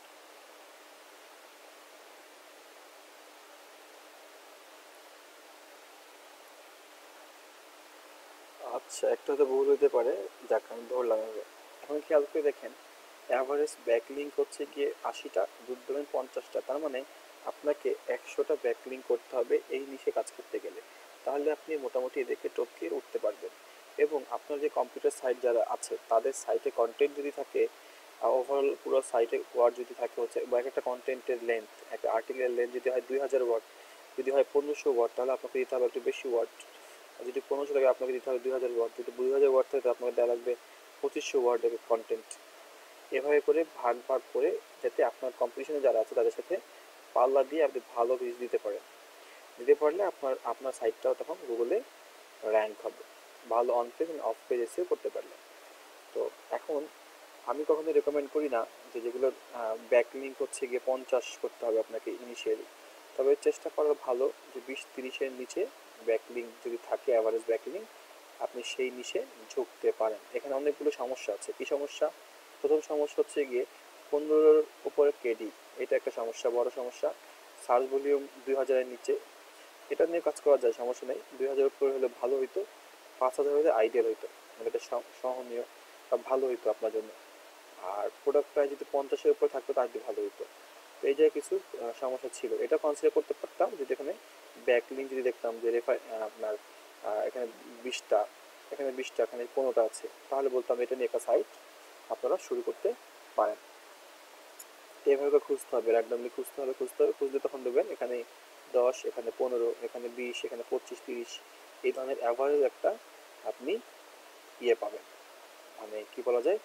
আচ্ছা, একটা হয়তো ভুল হতে পারে, যাক আমি ধরলাম এভাবে। এখন খেয়াল করে দেখেন, অ্যাভারেজ ব্যাকলিঙ্ক হচ্ছে গিয়ে আশিটা, রুট ডোমেইন পঞ্চাশটা। তার মানে আপনাকে একশোটা ব্যাকলিঙ্ক করতে হবে এই নিশে কাজ করতে গেলে, তাহলে আপনি মোটামুটি এদেরকে টপকে উঠতে পারবেন। এবং আপনার যে কম্পিউটার সাইট যারা আছে তাদের সাইটে কন্টেন্ট যদি থাকে, ওভারঅল পুরো সাইটে ওয়ার্ড যদি থাকে হচ্ছে, বা একটা কন্টেন্টের লেন্থ, একটা আর্টিকেলের লেন্থ যদি হয় দুই হাজার ওয়ার্ড, যদি হয় পনেরোশো ওয়ার্ড, তাহলে আপনাকে দিতে হবে একটু বেশি ওয়ার্ড। আর যদি পনেরোশো থাকে আপনাকে দিতে হবে দুই হাজার ওয়ার্ড, যদি দুই হাজার ওয়ার্ড থাকে আপনাকে দেওয়া লাগবে পঁচিশশো ওয়ার্ডের কন্টেন্ট। এভাবে করে ভাগ ভাগ করে, যাতে আপনার কম্পিটিশনে যারা আছে তাদের সাথে পাল্লা দিয়ে আপনি ভালো রিচ দিতে পারেন। দিতে পারলে আপনার আপনার সাইটটাও তখন গুগলে র্যাঙ্ক হবে, ভালো অন পেজ অফ পেজ এসেও করতে পারলে। তো এখন আমি কখনো রেকমেন্ড করি না যে যেগুলোর ব্যাকলিঙ্ক হচ্ছে গিয়ে পঞ্চাশ করতে হবে আপনাকে ইনিশিয়ালি। তবে চেষ্টা করা ভালো যে বিশ তিরিশের নিচে ব্যাকলিঙ্ক যদি থাকে, অ্যাভারেজ ব্যাকলিঙ্ক, আপনি সেই নিচে ঝুঁকতে পারেন। এখানে অনেকগুলো সমস্যা আছে। কী সমস্যা? প্রথম সমস্যা হচ্ছে গিয়ে পনেরোর উপরে কেডি, এটা একটা সমস্যা, বড় সমস্যা। সার্চ ভলিউম দুই হাজারের নিচে, এটা নিয়ে কাজ করা যায়, সমস্যা নেই। দুই হাজার উপরে হলে ভালো হইতো, পাঁচ হাজার হলে আইডিয়াল হইতো, মানে এটা সহনীয় বা ভালো হইতো আপনার জন্য। আর প্রোডাক্ট প্রাইস যদি পঞ্চাশের উপরে থাকতো তার যদি ভালো হইতো। তো এই যে কিছু সমস্যা ছিল, এটা কনসিডার করতে পারতাম যদি এখানে ব্যাকলিঙ্ক যদি দেখতাম যে রেফাই আপনার এখানে বিশটা, এখানে বিশটা, এখানে পনেরোটা আছে, তাহলে বলতাম এটা নিয়ে একটা সাইট আপনারা শুরু করতে পারেন। এভাবে খুঁজতে হবে, র্যান্ডমলি খুঁজতে হবে খুঁজতে হবে খুঁজলে তখন দেবেন এখানে দশ, এখানে পনেরো, এখানে বিশ, এখানে পঁচিশ, তিরিশ, এই ধরনের অ্যাভারেজ একটা আপনি ইয়ে পাবেন, মানে কি বলা যায়,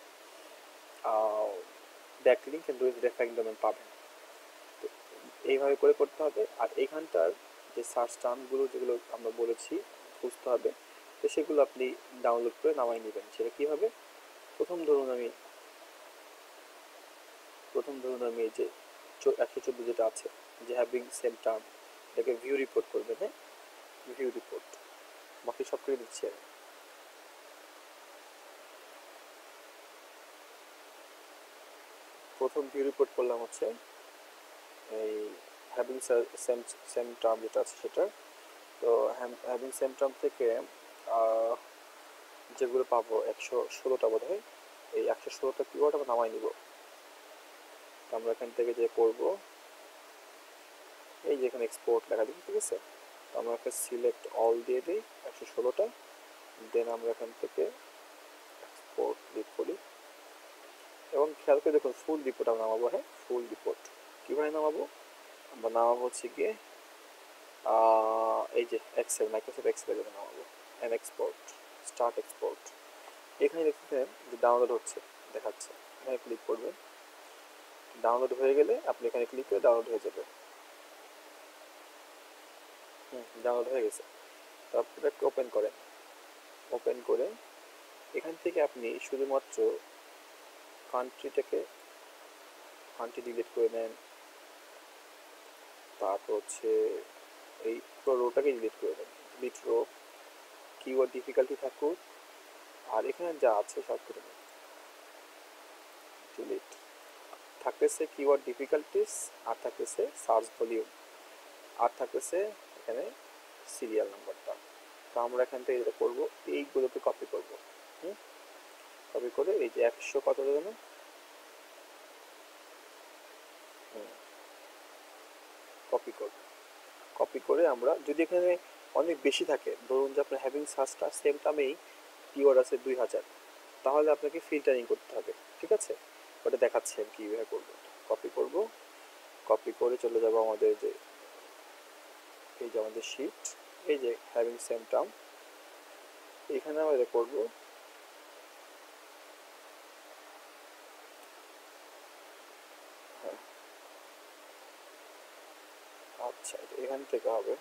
ব্যাকলিঙ্ক কিন্তু রেফারিং ডোমেন পাবেন। তো এইভাবে করে করতে হবে। আর এইখানটার যে সার্চ টার্মগুলো যেগুলো আমরা বলেছি খুঁজতে হবে, তো সেগুলো আপনি ডাউনলোড করে নামাই নেবেন। সেটা কীভাবে? প্রথম ধরুন আমি প্রথম ধরুন আমি এই যে একশো চোদ্দো যেটা আছে, যে হ্যাভিং সেম টার্ম, এটাকে ভিউ রিপোর্ট করবেন। হ্যাঁ, ভিউ রিপোর্ট, বাকি সব করে দিচ্ছি আমি। প্রথম ভিউ রিপোর্ট করলাম হচ্ছে এই হ্যাভিং সেম সেম টার্ম যেটা আছে সেটা। তো হ্যাভিং সেম টার্ম থেকে যেগুলো পাবো একশো ষোলোটা বোধ হয়, এই একশো ষোলোটা কিওয়ার্ড আমরা নামাই নিব। আমরা এখান থেকে যে করবো, এই যে এখানে এক্সপোর্ট লেখা দিই, ঠিক আছে। তো আমরা একটা সিলেক্ট অল দিয়ে দিই একশো ষোলোটা, দেন আমরা এখান থেকে এক্সপোর্ট ক্লিক করি এবং খেয়াল করে দেখুন ফুল রিপোর্ট আমরা নামাবো। হ্যাঁ, ফুল রিপোর্ট কীভাবে নামাবো? আমরা নামাবো হচ্ছে গিয়ে এই যে এক্সেল, মাইক্রোসফট এক্সেল এর নামাবো, এন্ড এক্সপোর্ট, স্টার্ট এক্সপোর্ট। এখানে দেখতেছেন যে ডাউনলোড হচ্ছে, দেখাচ্ছে, এখানে ক্লিক করবেন। ডাউনলোড হয়ে গেলে আপনি এখানে ক্লিক করে ডাউনলোড হয়ে যাবে। হুম, ডাউনলোড হয়ে গেছে। তারপরে একটু ওপেন করেন, ওপেন করে এখান থেকে আপনি শুধুমাত্র কান্ট্রিটাকে কান্ট্রি ডিলিট করে নেন, তারপর হচ্ছে এই পুরো রোটাকে ডিলিট করে দেন, ডিলিট রো, কিওয়ার্ড ডিফিকাল্টি থাকুক, আর এখানে যা আছে সব করে নেন, ডিলিট। থাকতেছে কিওয়ার্ড ডিফিকাল্টিস, আর থাকতেছে সার্চ ভলিউম, আর থাকতেছে এখানে সিরিয়াল নাম্বারটা। তো আমরা এখান থেকে যেটা করবো, এইগুলোকে কপি করবো। হুম, কপি করে এই যে একশো কত যেন, কপি করব। কপি করে আমরা যদি এখানে অনেক বেশি থাকে, ধরুন যে আপনার হ্যাভিং সার্চটা সেম টাইমেই কিওয়ার্ড আছে দুই হাজার, তাহলে আপনাকে ফিল্টারিং করতে হবে, ঠিক আছে। ওটা দেখাচ্ছি আমি কীভাবে করবো। কপি করব, কপি করে চলে যাব আমাদের যে এই যে আমাদের শিট, এই যে হ্যাভিং সেম টার্ম, এখানে আমরা এটা করবো। হ্যাঁ, আচ্ছা, এখান থেকে হবে।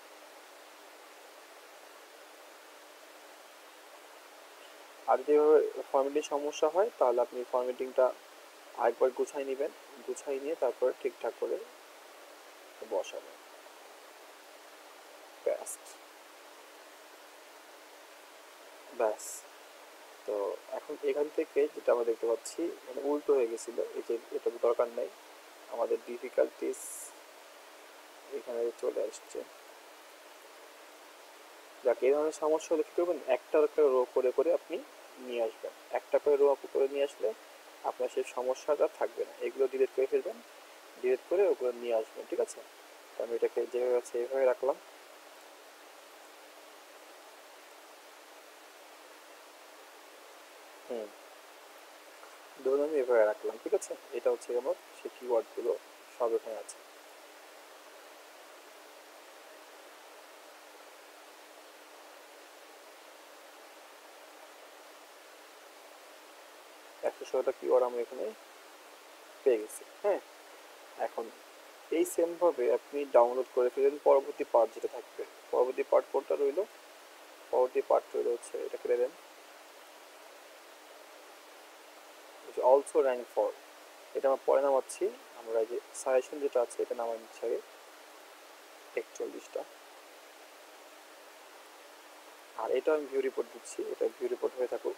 আর যেভাবে ফরম্যাটিং সমস্যা হয়, তাহলে আপনি ফরম্যাটিংটা আরেকবার গুছাই নেবেন, গুছাই নিয়ে তারপরে ঠিকঠাক করে বসাবেন। ব্যাস ব্যাস তো এখন এখান থেকে যেটা আমরা দেখতে পাচ্ছি, মানে উল্টো হয়ে গেছিল, এই যে এটা দরকার নেই, আমাদের ডিফিকাল্টিস এখানে চলে আসছে। যাক, এই ধরনের সমস্যা হলে কী করবেন, একটার একটা রো করে করে আপনি নিয়ে আসবেন, একটা করে রো করে নিয়ে আসলে আপনার সেই সমস্যাটা থাকবে না। এগুলো ডিলিট করে ফেলবেন, ডিলিট করে ওগুলো নিয়ে আসবেন, ঠিক আছে। তো আমি এটাকে যেভাবে আছে এইভাবে রাখলাম। হুম, ধরুন আমি এভাবে রাখলাম, ঠিক আছে। এটা হচ্ছে আমার সেই কিওয়ার্ডগুলো সব এখানে আছে। ষোলোটা কিওয়ার্ড আমরা এখানে পেয়ে গেছি। হ্যাঁ, এখন এই সেম ভাবে আপনি ডাউনলোড করে ফেলেন পরবর্তী পার্ট যেটা থাকবে। পরবর্তী পার্ট কোনটা রইল? পরবর্তী পার্ট রইল হচ্ছে এটা কেটে দেন, অলসো র্যাঙ্ক ফর। এটা আমরা পরে নামাচ্ছি। আমরা যে সাজেশন যেটা আছে এটা নামাই নিচ্ছি আগে একচল্লিশটা, আর এটা আমি ভিউ রিপোর্ট দিচ্ছি, এটা ভিউ রিপোর্ট হয়ে থাকুক।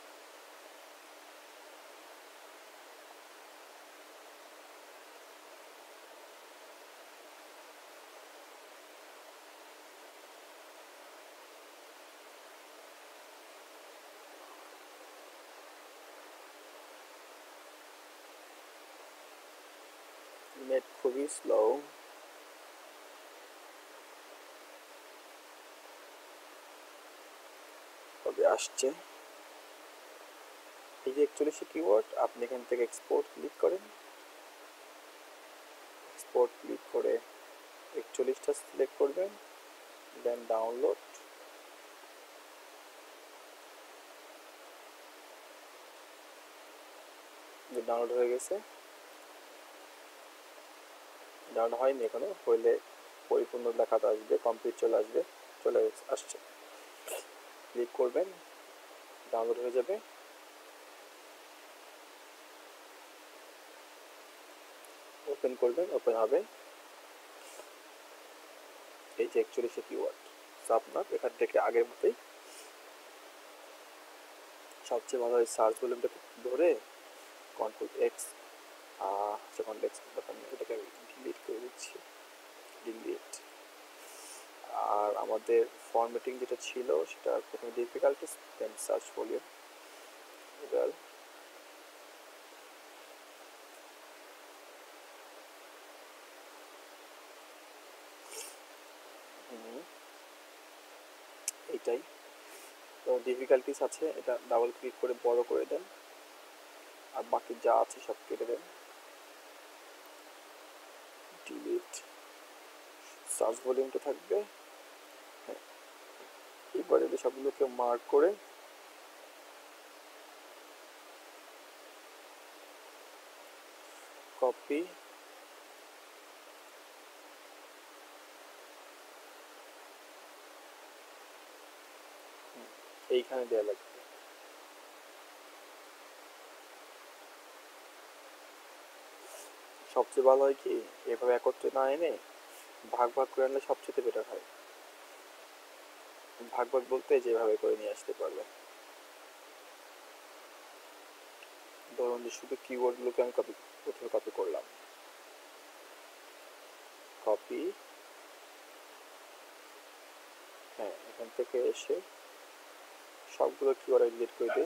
নেট খুবই স্লো। তবে আসছে। এই যে একচল্লিশটা কিওয়ার্ড, আপনি এখান থেকে এক্সপোর্ট ক্লিক করেন, এক্সপোর্ট ক্লিক করে একচল্লিশটা সিলেক্ট করবেন, দেন ডাউনলোড। যে ডাউনলোড হয়ে গেছে, ডাউনলোড হয়নি এখনো, হইলে পরিপূর্ণ লেখাটা আসবে, কমপ্লিট চলে আসবে, চলে আসছে। ক্লিক করবেন, ডাউনলোড হয়ে যাবে। ওপেন করবেন, ওপেন হবে। এই যে একচল্লিশটা কিওয়ার্ড, আপনার এখান থেকে আগের মতোই সবচেয়ে ভালো হয় সার্চ ভলিউমটাকে ধরে কন্ট্রোল এক্স, কন্ট্রোল এক্স ব্যাপার নেই, এটাকে আমি ডিলিট করে দিচ্ছি, ডিলিট। আর আমাদের ফরম্যাটিং যেটা ছিল সেটা প্রথমে ডিফিকাল্টিস, দেন সার্চ ভলিউম, এবার এইটাই তো ডিফিকাল্টিস আছে, এটা ডাবল ক্লিক করে বড় করে দেন, আর বাকি যা আছে সব কেটে দেন, ডিলিট। সার্চ ভলিউমটা থাকবে। হ্যাঁ, এবারে সবগুলোকে মার্ক করে কপি, এইখানে দেওয়া লাগবে। সবচেয়ে ভালো হয় কি এভাবে একত্রে না এনে ভাগ ভাগ করে আনলে সবচেয়ে বেটার হয়। ভাগ ভাগ বলতে যেভাবে করে নিয়ে আসতে পারবে। ধরুন যে শুধু কিওয়ার্ডগুলোকে আমি কপি, প্রথমে কপি করলাম, কপি, হ্যাঁ এখান থেকে এসে সবগুলো কিওয়ার্ড ডিলিট করে দিই,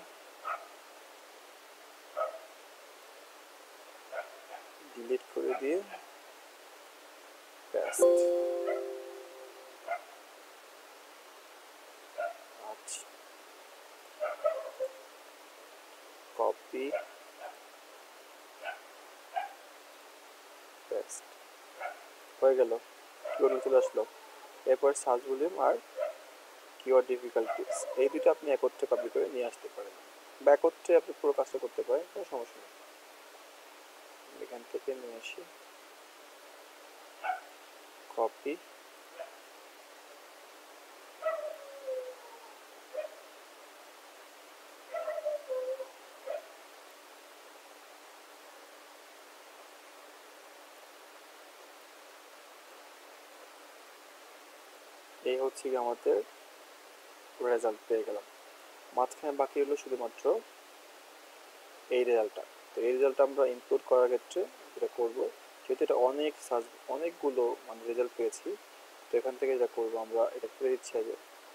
ডিলিট করে দিয়ে পেস্ট। আচ্ছা, কপি, পেস্ট হয়ে গেল, কিওয়ার্ড চলে আসলো। এরপর সার্চ ভলিউম আর কিওয়ার্ড ডিফিকাল্টিস এই দুটো আপনি একত্রে কপি করে নিয়ে আসতে পারেন, বা একত্রে আপনি পুরো কাজটা করতে পারেন, কোনো সমস্যা নেই। এখান থেকে নিয়ে আসি, কপি, এই হচ্ছে কি আমাদের রেজাল্ট পেয়ে গেলাম। মাঝখানে বাকি হলো শুধুমাত্র এই রেজাল্টটা। তো এই রেজাল্টটা আমরা ইনক্লুড করার ক্ষেত্রে যেটা করবো, যেহেতু এটা অনেক সার্চ, অনেকগুলো মানে রেজাল্ট পেয়েছি, তো এখান থেকে যেটা করবো আমরা এটা করে দিচ্ছি আগে,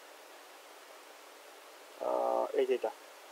এই যেটা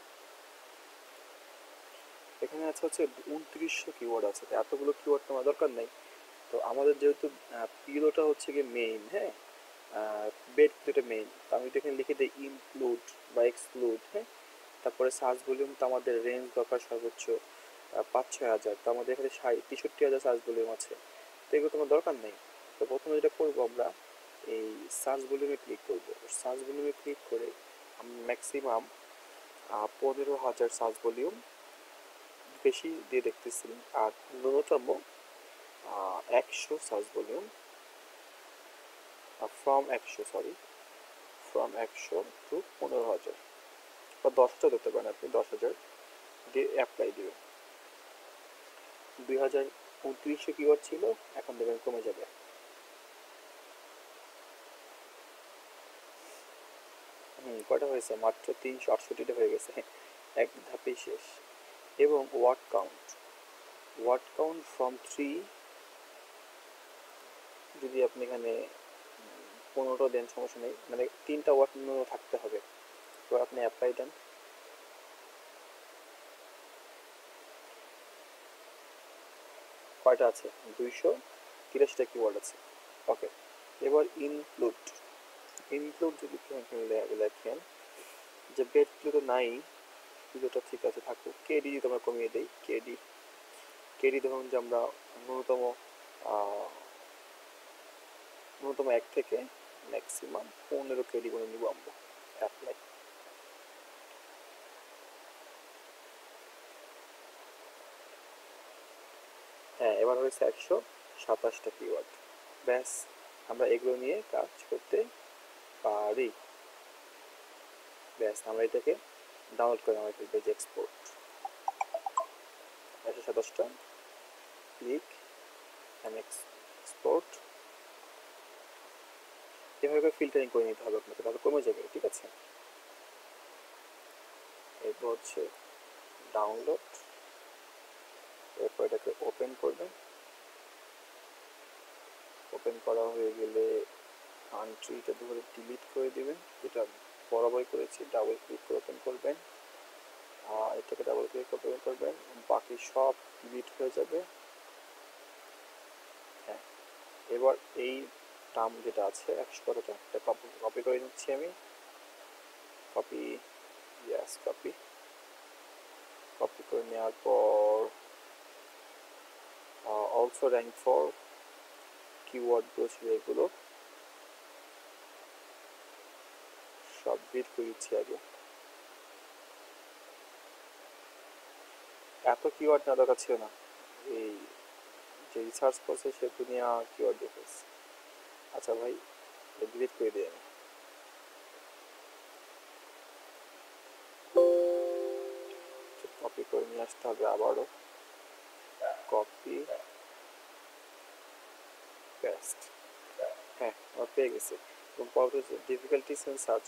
এখানে আছে হচ্ছে উনত্রিশশো কিওয়ার্ড আছে, এতগুলো কিওয়ার্ড তোমার দরকার নেই। তো আমাদের যেহেতু পিলোটা হচ্ছে গিয়ে মেইন, হ্যাঁ বেড যেটা মেইন, তো আমি এখানে লিখে দিই ইনক্লুড বা এক্সক্লুড, হ্যাঁ। তারপরে সার্চ ভলিউম তো আমাদের রেঞ্জ দরকার সর্বোচ্চ পাঁচ ছয় হাজার, তো আমাদের এখানে ষাট তেষট্টি হাজার সার্চ ভলিউম আছে, তো এগুলো তোমার দরকার নেই। তো প্রথমে যেটা করবো আমরা এই সার্চ ভলিউমে ক্লিক করবো, সার্চ ভলিউমে ক্লিক করে ম্যাক্সিমাম পনেরো হাজার সার্চ ভলিউম বেশি দিয়ে দেখতেছি, আর ন্যূনতম একশো সার্চ ভলিউম, ফ্রম একশো সরি ফ্রম একশো টু পনেরো হাজার বা দশ হাজার দিতে পারেন আপনি, দশ হাজার দিয়ে অ্যাপ্লাই দিবেন। দুই হাজার উনত্রিশশো কিওয়ার্ড ছিল, এখন দেবেন কমে যাবে। হুম কটা হয়েছে? মাত্র তিনশো আটষট্টিটা হয়ে গেছে, এক ধাপেই শেষ। এবং word count, word count from three যদি আপনি এখানে পনেরোটা দেন সমস্যা নেই, মানে তিনটা ওয়ার্ড মিনিমাম থাকতে হবে। এবার আপনি অ্যাপ্লাই দেন। কয়টা আছে? দুইশো তিরাশিটা কিওয়ার্ড আছে। ওকে, এবার ইনক্লুড, ইনক্লুড যদি লেখেন যে বেড প্লুটো নাই, প্লুটোটা ঠিক আছে থাকুক, কেডি যদি আমরা কমিয়ে দিই, কেডি কেডি ধরুন যে আমরা ন্যূনতম ন্যূনতম এক থেকে ম্যাক্সিমাম পনেরো কেডি করে নিব আমরা। অ্যাপ্লাই। হ্যাঁ এবার হয়েছে একশো সাতাশটা কিওয়ার্ড। ব্যাস, আমরা এগুলো নিয়ে কাজ করতে পারি। ব্যাস, আমরা এটাকে ডাউনলোড করে আমরা ফেলবো যে এক্সপোর্ট। একশো সাতাশটা, ক্লিক অ্যান্ড এক্সপোর্ট। এভাবে ফিল্টারিং করে নিতে হবে আপনাকে, তাহলে কমে যাবে। ঠিক আছে, এরপর হচ্ছে ডাউনলোড, এরপর এটাকে ওপেন করবেন। ওপেন করা হয়ে গেলে কান্ট্রিটা ধরে ডিলিট করে দিবেন, যেটা বরাবর করেছি, ডাবল ক্লিক করে ওপেন করবেন, এটাকে ডাবল ক্লিক করে ওপেন করবেন, বাকি সব ডিলিট হয়ে যাবে। হ্যাঁ, এবার এই টার্ম যেটা আছে একশো কতটা, এটা কপি কপি করে নিচ্ছি আমি, কপি, ইয়াস কপি, কপি করে নেওয়ার পর অলসো র্যাঙ্ক ফর কিওয়ার্ডগুলো ছিল এগুলো সব ডিলিট করে দিচ্ছি আগে। এত কিওয়ার্ড না দরকার ছিল না, এই যে রিসার্চ করছে সে দুনিয়া কিওয়ার্ড দেখেছে। আচ্ছা ভাই, ডিলিট করে দিই আমি। কপি করে নিয়ে আসতে হবে আবারও, কপি পেস্ট। হ্যাঁ আমার পেয়ে গেছে। এবং পরবর্তী ডিফিকাল্টিস ইন সার্চ,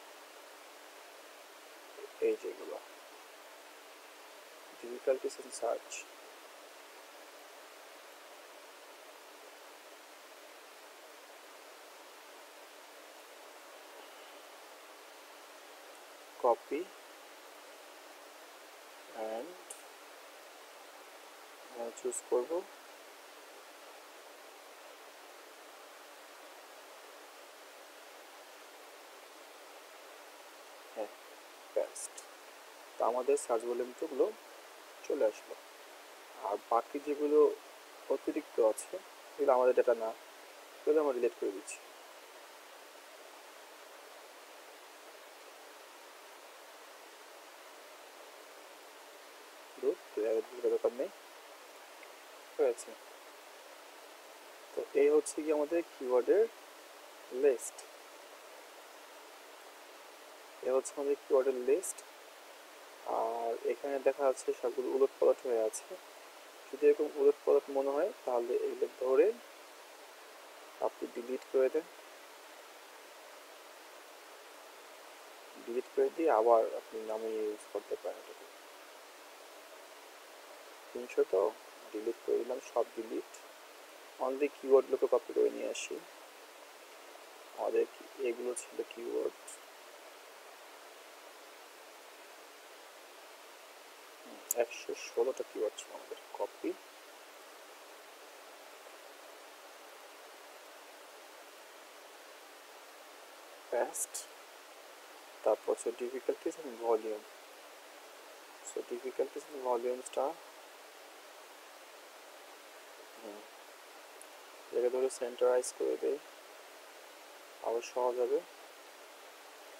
এই যেগুলো difficulties in search, copy and choose করব হ্যাঁ পেস্ট। তো আমাদের সার্চ ভলিউমগুলো চলে আসলো। আর বাকি যেগুলো অতিরিক্ত আছে এগুলো আমাদের ডেটা না, এগুলো আমরা ডিলিট করে দিচ্ছি। দরকার নেই, হয়েছে। তো এই হচ্ছে কি আমাদের কিওয়ার্ডের লিস্ট, এ হচ্ছে আমাদের কিওয়ার্ডের লিস্ট। আর এখানে দেখা যাচ্ছে সবগুলো উলট পালট হয়ে আছে। যদি এরকম উলট পালট মনে হয় তাহলে এগুলো ধরে আপনি ডিলিট করে দেন, ডিলিট করে দিয়ে আবার আপনি নামিয়ে ইউজ করতে পারেন এটাকে। তিনশো তো ডিলিট করে দিলাম, সব ডিলিট, অনলি কিওয়ার্ডগুলোকে কপি করে নিয়ে আসি। আমাদের এগুলো ছিল কিওয়ার্ড, একশো ষোলোটা কিওয়ার্ড ছিল আমাদের, কপি পেস্ট। তারপর হচ্ছে difficulties and volume. So difficulties and ভলিউমসটা এটাকে ধরে সেন্টারাইজ করে দেই, আবার সহজ হবে।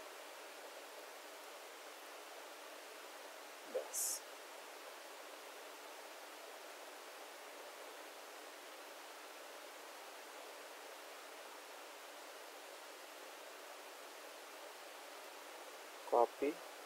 ব্যাস, কপি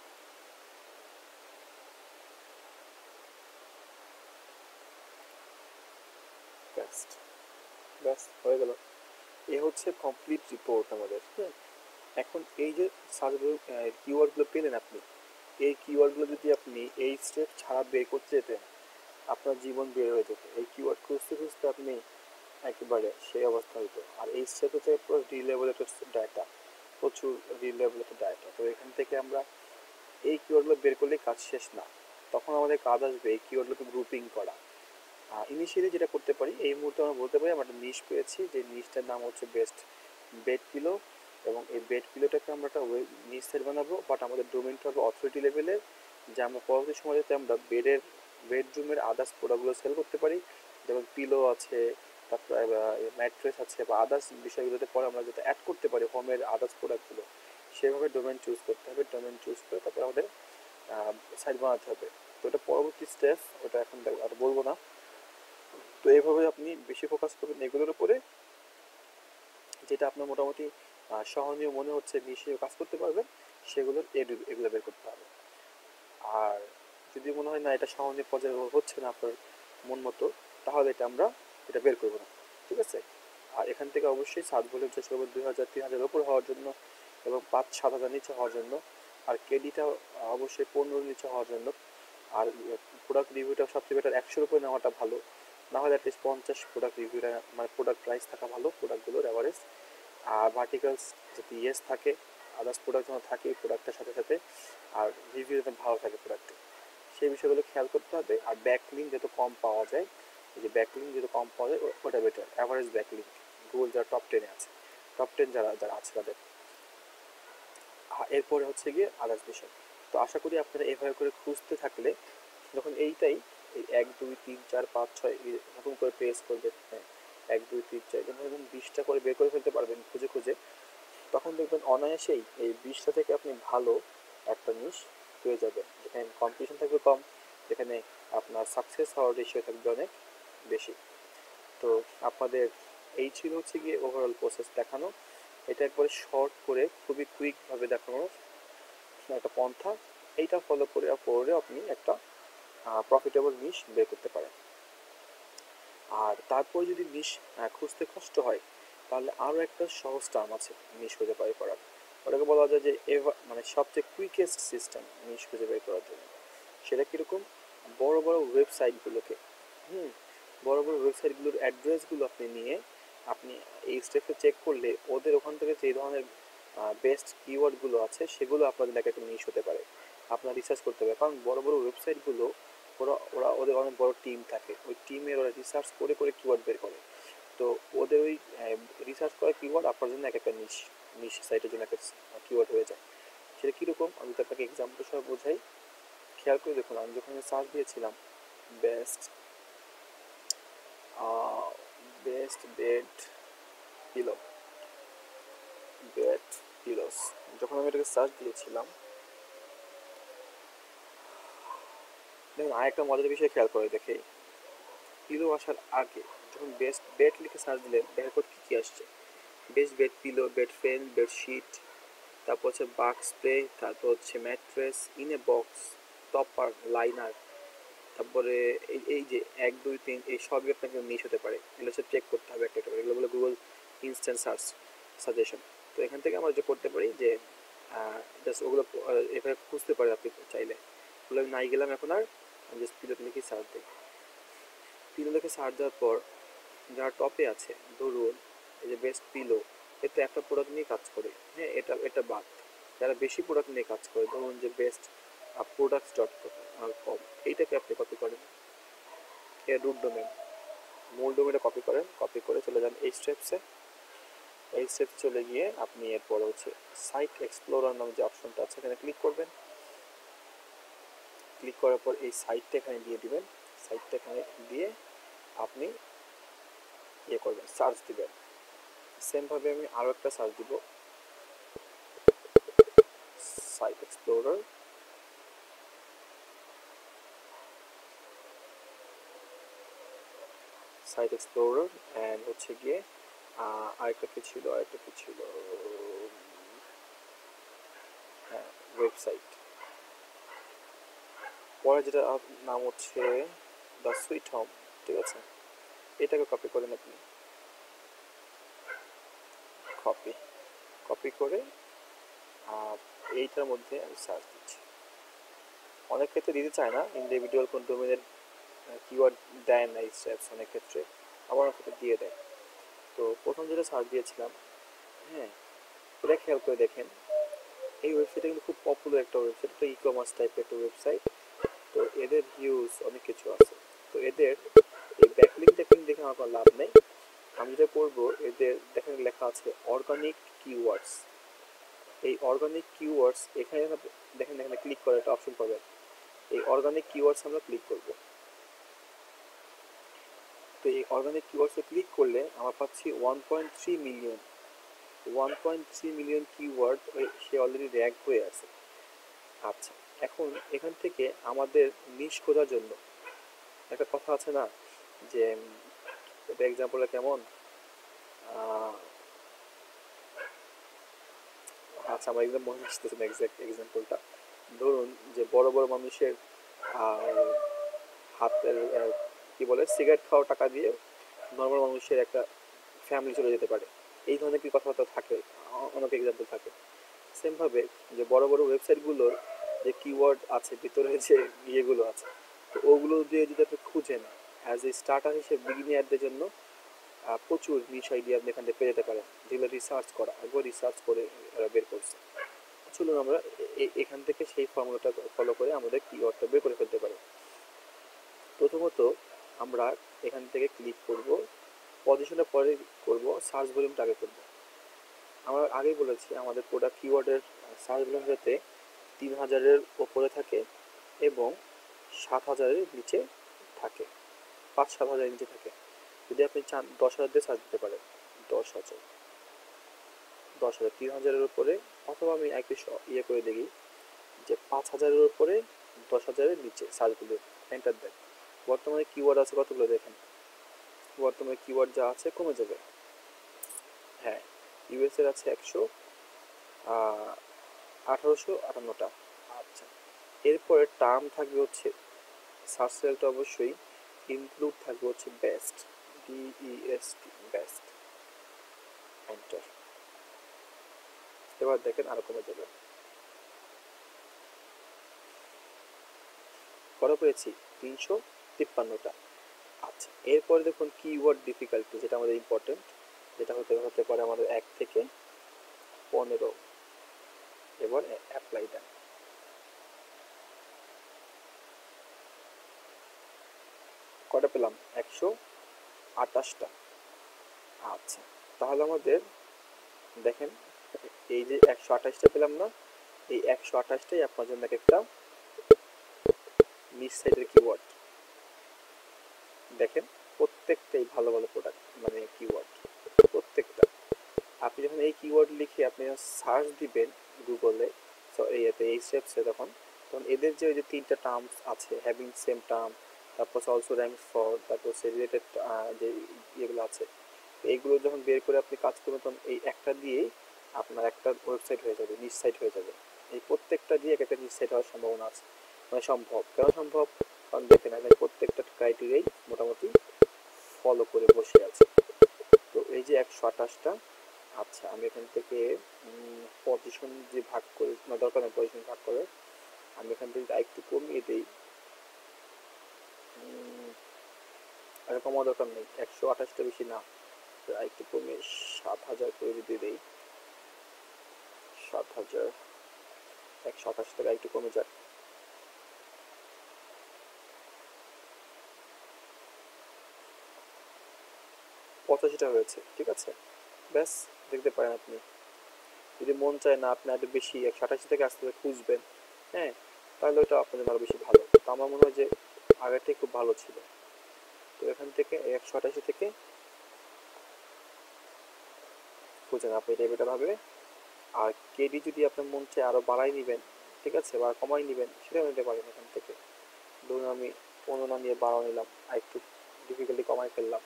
পেস্ট, ব্যাস হয়ে গেল। এ হচ্ছে কমপ্লিট রিপোর্ট আমাদের। হ্যাঁ, এখন এই যে সার্চ কিওয়ার্ডগুলো পেলেন আপনি, এই কিওয়ার্ডগুলো যদি আপনি এই স্টেপ ছাড়া বের করতে যেতেন, আপনার জীবন বের হয়ে যেত। এই কিওয়ার্ড খুঁজতে খুঁজতে আপনি একেবারে সেই অবস্থা হইতো। আর এই স্টেপ হচ্ছে পুরো রিলেবল একটা ডাটা, প্রচুর রিলেবল একটা ডাটা। তো এখান থেকে আমরা এই কিওয়ার্ডগুলো বের করলে কাজ শেষ না, তখন আমাদের কাজ আসবে এই কিওয়ার্ডগুলোকে গ্রুপিং করা। ইনিশিয়ালি যেটা করতে পারি, এই মুহূর্তে আমরা বলতে পারি আমরা একটা নিশ পেয়েছি, যে নিশটার নাম হচ্ছে বেস্ট বেড পিলো, এবং এই বেড পিলোটাকে আমরা একটা নিশ সাইট বানাবো, বাট আমাদের ডোমেনটা হবে অথরিটি লেভেলের, যে আমরা পরবর্তী সময় যাতে আমরা বেডের বেডরুমের আদার্স প্রোডাক্টগুলো সেল করতে পারি, যেমন পিলো আছে, তারপরে ম্যাট্রেস আছে, বা আদার্স বিষয়গুলোতে পরে আমরা যাতে অ্যাড করতে পারি হোমের আদার্স প্রোডাক্টগুলো, সেভাবে ডোমেন চুজ করতে হবে। ডোমেন চুজ করে তারপরে আমাদের সাইট বানাতে হবে। তো এটা পরবর্তী স্টেপ, ওটা এখন আর বলবো না। তো এইভাবে আপনি বেশি ফোকাস করবেন এগুলোর উপরে, যেটা আপনার মোটামুটি সহনীয় মনে হচ্ছে, মিশিয়ে কাজ করতে পারবেন, সেগুলোর এগুলো বের করতে হবে। আর যদি মনে হয় না এটা সহনীয় পর্যায়ে হচ্ছে না আপনার মন মতো, তাহলে এটা আমরা এটা বের করবো না, ঠিক আছে। আর এখান থেকে অবশ্যই সাত ভলিউম চেষ্টা করবেন দুই হাজার তিন হাজার ওপর হওয়ার জন্য, এবং পাঁচ সাত হাজার নিচে হওয়ার জন্য। আর কেডিটা অবশ্যই পনেরোর নিচে হওয়ার জন্য। আর প্রোডাক্ট রিভিউটা সবচেয়ে বেটার একশোর উপরে নেওয়াটা ভালো, না হলে অ্যাটলিস্ট পঞ্চাশ প্রোডাক্ট রিভিউটা, মানে প্রোডাক্ট প্রাইস থাকা ভালো প্রোডাক্টগুলোর অ্যাভারেজ। আর ভার্টিকালস যাতে ইয়েস থাকে, আদার্স প্রোডাক্ট যেন থাকে এই প্রোডাক্টের সাথে সাথে, আর রিভিউ যাতে ভালো থাকে প্রোডাক্টে, সেই বিষয়গুলো খেয়াল করতে হবে। আর ব্যাকলিঙ্ক যত কম পাওয়া যায়, এই যে ব্যাকলিঙ্ক যত কম পাওয়া যায় ওটা বেটার, অ্যাভারেজ ব্যাকলিঙ্ক, গুগল যারা টপ টেনে আছে, টপ টেন যারা যারা আছে তাদের। এরপরে হচ্ছে গিয়ে আদার্স বিষয়। তো আশা করি আপনারা এভাবে করে খুঁজতে থাকলে, যখন এইটাই এই এক দুই তিন চার পাঁচ ছয় নতুন করে প্রেস করবেন, হ্যাঁ এক দুই তিন চার যখন বিশটা করে বের করে ফেলতে পারবেন খুঁজে খুঁজে, তখন দেখবেন অনায়াসেই এই বিশটা থেকে আপনি ভালো একটা নিশ পেয়ে যাবেন, যেখানে কম্পিটিশন থাকবে কম, যেখানে আপনার সাকসেস হওয়ার রেশিও থাকবে অনেক বেশি। তো আপনাদের এই ছিল হচ্ছে গিয়ে ওভারঅল প্রসেস দেখানো। এটা একবারে শর্ট করে খুবই কুইকভাবে দেখানোর একটা পন্থা। এইটা ফলো করে পরে আপনি একটা প্রফিটেবল নিশ বের করতে পারেন। আর তারপর যদি নিশ খুঁজতে কষ্ট হয়, তাহলে আরও একটা সহজ টার্ম আছে নিশ খুঁজে বের করার, ওটাকে বলা যায় যে এভা মানে সবচেয়ে কুইকেস্ট সিস্টেম নিশ খুঁজে বের করার জন্য। সেটা কীরকম? বড় বড় ওয়েবসাইটগুলোকে, হুম বড় বড় ওয়েবসাইটগুলোর অ্যাড্রেসগুলো আপনি নিয়ে আপনি এই স্টেপে চেক করলে ওদের ওখান থেকে যে ধরনের বেস্ট কিওয়ার্ডগুলো আছে সেগুলো আপনাদের একটা নিশ হতে পারে। আপনার রিসার্চ করতে হবে, কারণ বড় বড় ওয়েবসাইটগুলো ওরা ওরা ওদের অনেক বড় টিম থাকে, ওই টিমের ওরা রিসার্চ করে করে কিওয়ার্ড বের করে। তো ওদের ওই রিসার্চ করা কিওয়ার্ড আপনার জন্য এক একটা নিশ নিশ সাইটের জন্য একটা কিওয়ার্ড হয়ে যায়। সেটা কীরকম আমি তো আপনাকে এক্সাম্পল সহ বোঝাই, খেয়াল করে দেখুন। আমি যখন সার্চ দিয়েছিলাম best best bed pillow, bed pillows, যখন আমি এটাকে সার্চ দিয়েছিলাম, দেখুন আরেকটা মজার বিষয় খেয়াল করে দেখে, পিলো আসার আগে যখন বেস্ট বেড লিখে সার্চ দিলে দেখা করতে কী কী আসছে, best bed pillow, bed frame, bedsheet, তারপর হচ্ছে বাগ স্প্রে, তারপর হচ্ছে mattress, in a box, topper, liner, তারপরে এই এই যে এক দুই তিন এই সবই আপনাকে নিশ হতে পারে। এগুলো হচ্ছে চেক করতে হবে একটা একটা করে, এগুলো বলে গুগল ইনস্ট্যান্ট সার্চ সাজেশন। তো এখান থেকে আমরা যে করতে পারি যে জাস্ট ওগুলো এভাবে খুঁজতে পারি আপনি চাইলে। ওগুলো আমি নাই গেলাম এখন, আর আমি জাস্ট পিলো লিখে সার্চ দিই। পিলো লিখে সার্চ দেওয়ার পর যারা টপে আছে, ধরুন এই যে বেস্ট পিলো, এতে একটা প্রোডাক্ট নিয়ে কাজ করে, হ্যাঁ এটা এটা বাদ। যারা বেশি প্রোডাক্ট নিয়ে কাজ করে, ধরুন যে বেস্ট প্রোডাক্টস ডট কম, এইটাকে আপনি কপি করেন, এর রুট ডোমেন, মূল ডোমেনটা কপি করেন, কপি করে চলে যান এই স্টেপসে। এই স্টেপসে চলে গিয়ে আপনি এরপর হচ্ছে সাইট এক্সপ্লোরার নামে যে অপশনটা আছে এখানে ক্লিক করবেন। ক্লিক করার পর এই সাইটটা এখানে দিয়ে দিবেন। সাইটটা এখানে দিয়ে আপনি ইয়ে করবেন, সার্চ দিবেন। সেমভাবে আমি আরও একটা সার্চ দিব, site explorer, site explorer and হচ্ছে গিয়ে আরেকটা কি ছিল, আরেকটা কি ছিল, হ্যাঁ ওয়েবসাইট। পরে যেটা নাম হচ্ছে দ্য সুইট হোম, ঠিক আছে, এটাকে কপি করেন আপনি, কপি কপি করে আর এইটার মধ্যে আমি সার্চ দিচ্ছি। অনেক ক্ষেত্রে দিতে চায় না, ইন্ডিভিজুয়াল কোন ডোমেনের কিওয়ার্ড দেয় না স্ট্যাপস অনেক ক্ষেত্রে, আবার অনেক ক্ষেত্রে দিয়ে দেয়। তো প্রথম যেটা সার্চ দিয়েছিলাম, হ্যাঁ, এটা খেয়াল করে দেখেন, এই ওয়েবসাইটটা কিন্তু খুব পপুলার একটা ওয়েবসাইট, একটা ই কমার্স টাইপের একটা ওয়েবসাইট। তো এদের ভিউজ অনেক কিছু আছে। তো এদের এই ব্যাকলিঙ্ক টেকলিং দেখে আমার কোনো লাভ নেই। আমি যেটা করবো, এদের দেখেন লেখা আছে অর্গানিক কিওয়ার্ডস। এই অর্গানিক কিওয়ার্ডস এখানে দেখেন, এখানে ক্লিক করে একটা অপশন পাবেন, এই অর্গানিক কিওয়ার্ডস আমরা ক্লিক করব। তো এই অর্গানিক কিওয়ার্ডসে ক্লিক করলে আমরা পাচ্ছি one point three million one point three million keyword সে অলরেডি র্যাঙ্ক হয়ে আছে। আচ্ছা, এখন এখান থেকে আমাদের নিশ খোঁজার জন্য একটা কথা আছে না, যে এটা এক্সাম্পলটা কেমন, আচ্ছা আমার একদম মনে আসতেছে না এক্সাক্ট এক্সাম্পলটা। ধরুন যে বড় বড় মানুষের হাতের কি বলে সিগারেট খাওয়ার টাকা দিয়ে নর্মাল মানুষের একটা ফ্যামিলি চলে যেতে পারে, এই ধরনের কি কথাবার্তা থাকে, অনেক এক্সাম্পল থাকে। সেমভাবে যে বড় বড় ওয়েবসাইটগুলোর যে কিওয়ার্ড আছে, ভিতরে যে ইয়েগুলো আছে, তো ওগুলো দিয়ে যদি আপনি খুঁজেন অ্যাজ এ স্টার্টার হিসেবে বিগিনিয়ারদের জন্য প্রচুর নিশ আইডিয়া আপনি এখান থেকে পেয়ে যেতে পারেন, যেগুলো রিসার্চ করা, একবার রিসার্চ করে বের করছে। চলুন আমরা এখান থেকে সেই ফর্মুলাটা ফলো করে আমাদের কিওয়ার্ডটা বের করে ফেলতে পারি। প্রথমত আমরা এখান থেকে ক্লিক করব, পজিশনের পরে করব সার্চ ভলিউমটা আগে করব। আমরা আগেই বলেছি আমাদের প্রোডাক্ট কিওয়ার্ডের সার্চ ভলিউম যাতে তিন হাজারের ওপরে থাকে এবং সাত হাজারের নিচে থাকে, পাঁচ সাত হাজারের নিচে থাকে। যদি আপনি চান দশ হাজার দিয়ে সার্চ দিতে পারেন, দশ হাজার দশ হাজার তিন হাজারের উপরে, অথবা আমি একটু ইয়ে করে দেখি যে পাঁচ হাজারের উপরে দশ হাজারের নিচে সার্চগুলো এন্টার দেন। বর্তমানে কিওয়ার্ড আছে কতগুলো দেখেন, বর্তমানে কিওয়ার্ড যা আছে কমে যাবে। হ্যাঁ, ইউএস এর আছে একশো আঠারোশো আটান্নটা। আচ্ছা, এরপরে টার্ম থাকবে হচ্ছে সার্চ রেজাল্টটা অবশ্যই ইনক্লুড থাকবে হচ্ছে বেস্ট, বিইএসটি বেস্ট, এন্টার। এবার দেখেন আরো কমে যাবে, কত পেয়েছি, তিনশো তিপ্পান্নটা। আচ্ছা, এরপরে দেখুন কিওয়ার্ড ডিফিকাল্টি, যেটা আমাদের ইম্পর্টেন্ট, যেটা হতে হতে পারে আমাদের এক থেকে পনেরো। এবার অ্যাপ্লাই দেন, কটা পেলাম, একশো আটাশটা। আচ্ছা, তাহলে আমাদের দেখেন এই যে একশো আঠাশটা পেলাম না, এই একশো আঠাশটাই আপনার জন্য একটা নিচ সাইডের কিওয়ার্ড। দেখেন প্রত্যেকটাই ভালো ভালো প্রোডাক্ট, মানে কিওয়ার্ড প্রত্যেকটা। আপনি যখন এই কিওয়ার্ড লিখে আপনি সার্চ দিবেন গুগলে, এতে এই স্টেপসে, তখন তখন এদের যে ওই যে তিনটা টার্মস আছে, হ্যাভিং সেম টার্ম, তারপর অলসো র্যাঙ্ক ফর, তারপর সে রিলেটেড যে ইয়েগুলো আছে, এইগুলো যখন বের করে আপনি কাজ করবেন, তখন এই একটা দিয়েই আপনার একটা ওয়েবসাইট হয়ে যাবে, নিচ সাইট হয়ে যাবে। এই প্রত্যেকটা দিয়ে একটা নিচ সাইট হওয়ার সম্ভাবনা আছে, মানে সম্ভব। কেন সম্ভব, কারণ দেখেন আমি প্রত্যেকটা ক্রাইটেরিয়াই মোটামুটি ফলো করে বসে আছে। তো এই যে একশো আঠাশটা। আচ্ছা, আমি এখান থেকে পজিশন যে ভাগ করে না, দরকার নেই পজিশন ভাগ করে, আমি এখান থেকে একটু কমিয়ে দিই, আর কমার দরকার নেই, একশো আঠাশটা বেশি না, একটু কমিয়ে সাত হাজার করে যদি দিই, সাত হাজার একশো আঠাশ টাকা একটু কমে যাক, পঁচাশিটা হয়েছে, ঠিক আছে। ব্যাস, দেখতে পারেন আপনি যদি মন চায় না আপনি আরো বেশি একশো আঠাশি থেকে আস্তে আস্তে খুঁজবেন, হ্যাঁ, তাহলে ওটা আপনাদের আরো বেশি ভালো। তো আমার মনে হয় যে আগেরটাই খুব ভালো ছিল। তো এখান থেকে একশো আঠাশি থেকে খুঁজেন আপনি এটা ভাবে। আর কেডি যদি আপনার মন চায় আরো বাড়াই নেবেন, ঠিক আছে, বা কমাই নেবেন, সেটাও নিতে পারেন এখান থেকে। ধরুন আমি পনেরো না নিয়ে বারো নিলাম, আর একটু ডিফিকাল্টি কমাই ফেললাম।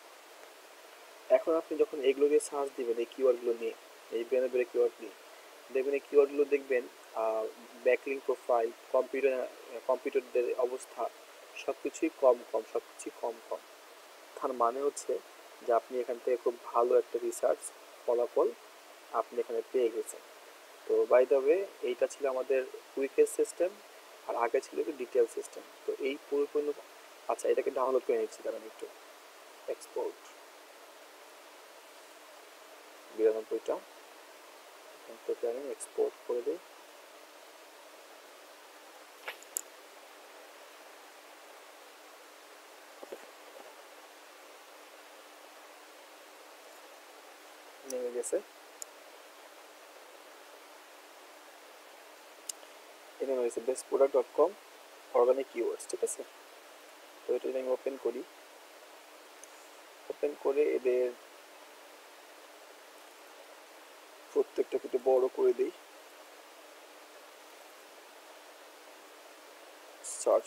এখন আপনি যখন এগুলো দিয়ে সার্চ দিবেন, এই কিওয়ার্ডগুলো নিয়ে, এই বেনে বেড়ে কিওয়ার্ড নিয়ে, দেখবেন এই কিওয়ার্ডগুলো দেখবেন ব্যাকলিং প্রোফাইল, কম্পিউটার কম্পিউটারদের অবস্থা সব কিছুই কম কম সব কিছুই কম কম। তার মানে হচ্ছে যে আপনি এখান থেকে খুব ভালো একটা রিসার্চ ফলাফল আপনি এখানে পেয়ে গেছেন। তো বাই দ্য ওয়ে এইটা ছিল আমাদের কুইকেস্ট সিস্টেম, আর আগে ছিল কি ডিটেল সিস্টেম। তো এই পরিপূর্ণ, আচ্ছা এটাকে ডাউনলোড করে নিচ্ছি, কারণ একটু এক্সপোর্ট বিরানব্বইটা এখান থেকে আমি এক্সপোর্ট করে দিই। নেমে গেছে, এটা নেমে গেছে best product dot com organic keywords, ঠিক আছে। তো এটা আমি ওপেন করি, ওপেন করে এদের প্রত্যেকটাকে একটু বড় করে দিই। Search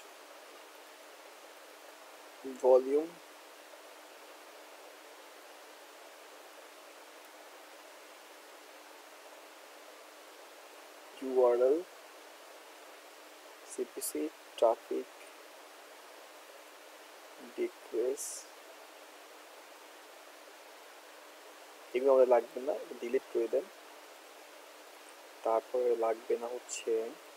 volume, URL, CPC, traffic, decrease, এগুলো আমাদের লাগবে না, ডিলিট করে দেন। তারপরে লাগবে না হচ্ছে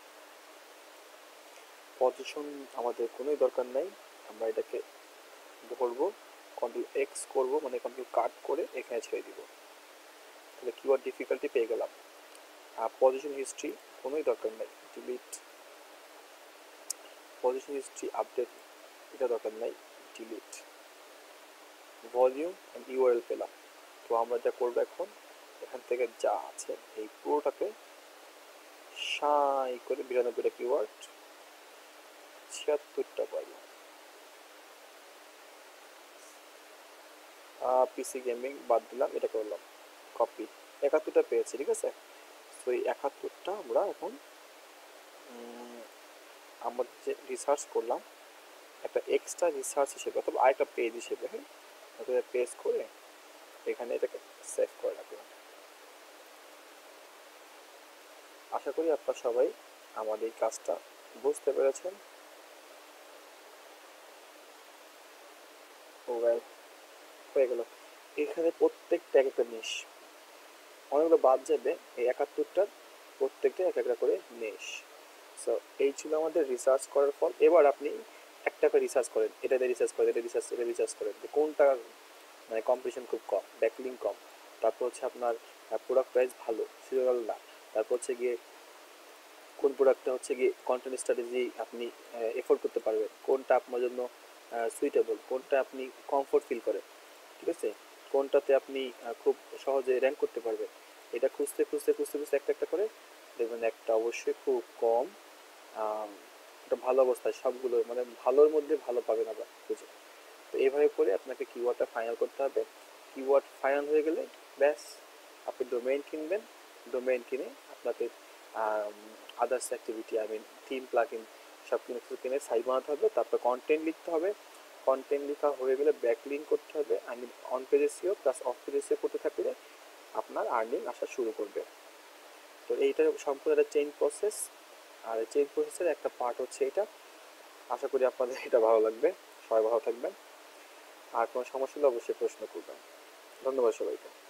পজিশন, আমাদের কোনোই দরকার নাই, আমরা এটাকে ধরবো, কন্ট্রোল এক্স করবো, মানে কন্ট্রোল কাট করে এখানে ছেড়ে দিব, তাহলে কিওয়ার্ড ডিফিকাল্টি পেয়ে গেলাম। আর পজিশন হিস্ট্রি কোনোই দরকার নাই, ডিলিট। পজিশন হিস্ট্রি আপডেট, এটা দরকার নাই, ডিলিট। ভলিউম অ্যান্ড ইউআরএল পেলাম। তো আমরা যা করবো এখন, এখান থেকে যা আছে এই পুরোটাকে সাই করে বিরানব্বইটা কিওয়ার্ড, ছিয়াত্তরটা পাইল। পিসি গেমিং বাদ দিলাম, এটা করলাম কপি, একাত্তরটা পেয়েছি, ঠিক আছে। তো এই একাত্তরটা আমরা এখন আমাদের যে রিসার্চ করলাম একটা এক্সট্রা রিসার্চ হিসেবে অথবা আরেকটা পেজ হিসেবে, হ্যাঁ পেজ করে এখানে এটাকে সেভ করে রাখলাম। আশা করি আপনারা সবাই আমাদের এই কাজটা বুঝতে পেরেছেন। ওয়েল, হয়ে গেল। এখানে প্রত্যেকটা এক একটা নিশ, অনেকগুলো বাদ যাবে, এই একাত্তরটার প্রত্যেকটা এক একটা করে নিশ। সো এই ছিল আমাদের রিসার্চ করার ফল। এবার আপনি একটা করে রিসার্চ করেন, এটাতে রিসার্চ করেন, এটা রিসার্চ এটা রিসার্চ করেন, যে কোনটা মানে কম্পিটিশন খুব কম, ব্যাকলিং কম, তারপর হচ্ছে আপনার প্রোডাক্ট প্রাইস ভালো, সিরিয়াল না, তারপর হচ্ছে গিয়ে কোন প্রোডাক্টটা হচ্ছে গিয়ে কন্টেন্ট স্ট্র্যাটেজি আপনি এফোর্ড করতে পারবেন, কোনটা আপনার জন্য সুইটেবল, কোনটা আপনি কমফোর্ট ফিল করেন, ঠিক আছে, কোনটাতে আপনি খুব সহজে র্যাঙ্ক করতে পারবেন। এটা খুঁজতে খুঁজতে খুঁজতে খুঁজতে একটা একটা করে দেখবেন একটা অবশ্যই খুব কম একটা ভালো অবস্থায়, সবগুলো মানে ভালোর মধ্যে ভালো পাবেন আবার খুঁজে। তো এইভাবে করে আপনাকে কিওয়ার্ডটা ফাইনাল করতে হবে। কিওয়ার্ড ফাইনাল হয়ে গেলে ব্যাস আপনি ডোমেইন কিনবেন, ডোমেইন কিনে আপনাকে others activity I mean theme plugin সব কিছু কিনে সাইট বানাতে হবে, তারপর কন্টেন্ট লিখতে হবে, কন্টেন্ট লেখা হয়ে গেলে ব্যাকলিঙ্ক করতে হবে, I mean on page SEO plus off page SEO করতে থাকলে আপনার আর্নিং আসা শুরু করবে। তো এইটা সম্পূর্ণ একটা চেইন প্রসেস, আর এই চেইন প্রসেসের একটা পার্ট হচ্ছে এটা। আশা করি আপনাদের এটা ভালো লাগবে, সবাই ভালো থাকবেন, আর কোনো সমস্যা হলে অবশ্যই প্রশ্ন করবেন। ধন্যবাদ সবাইকে।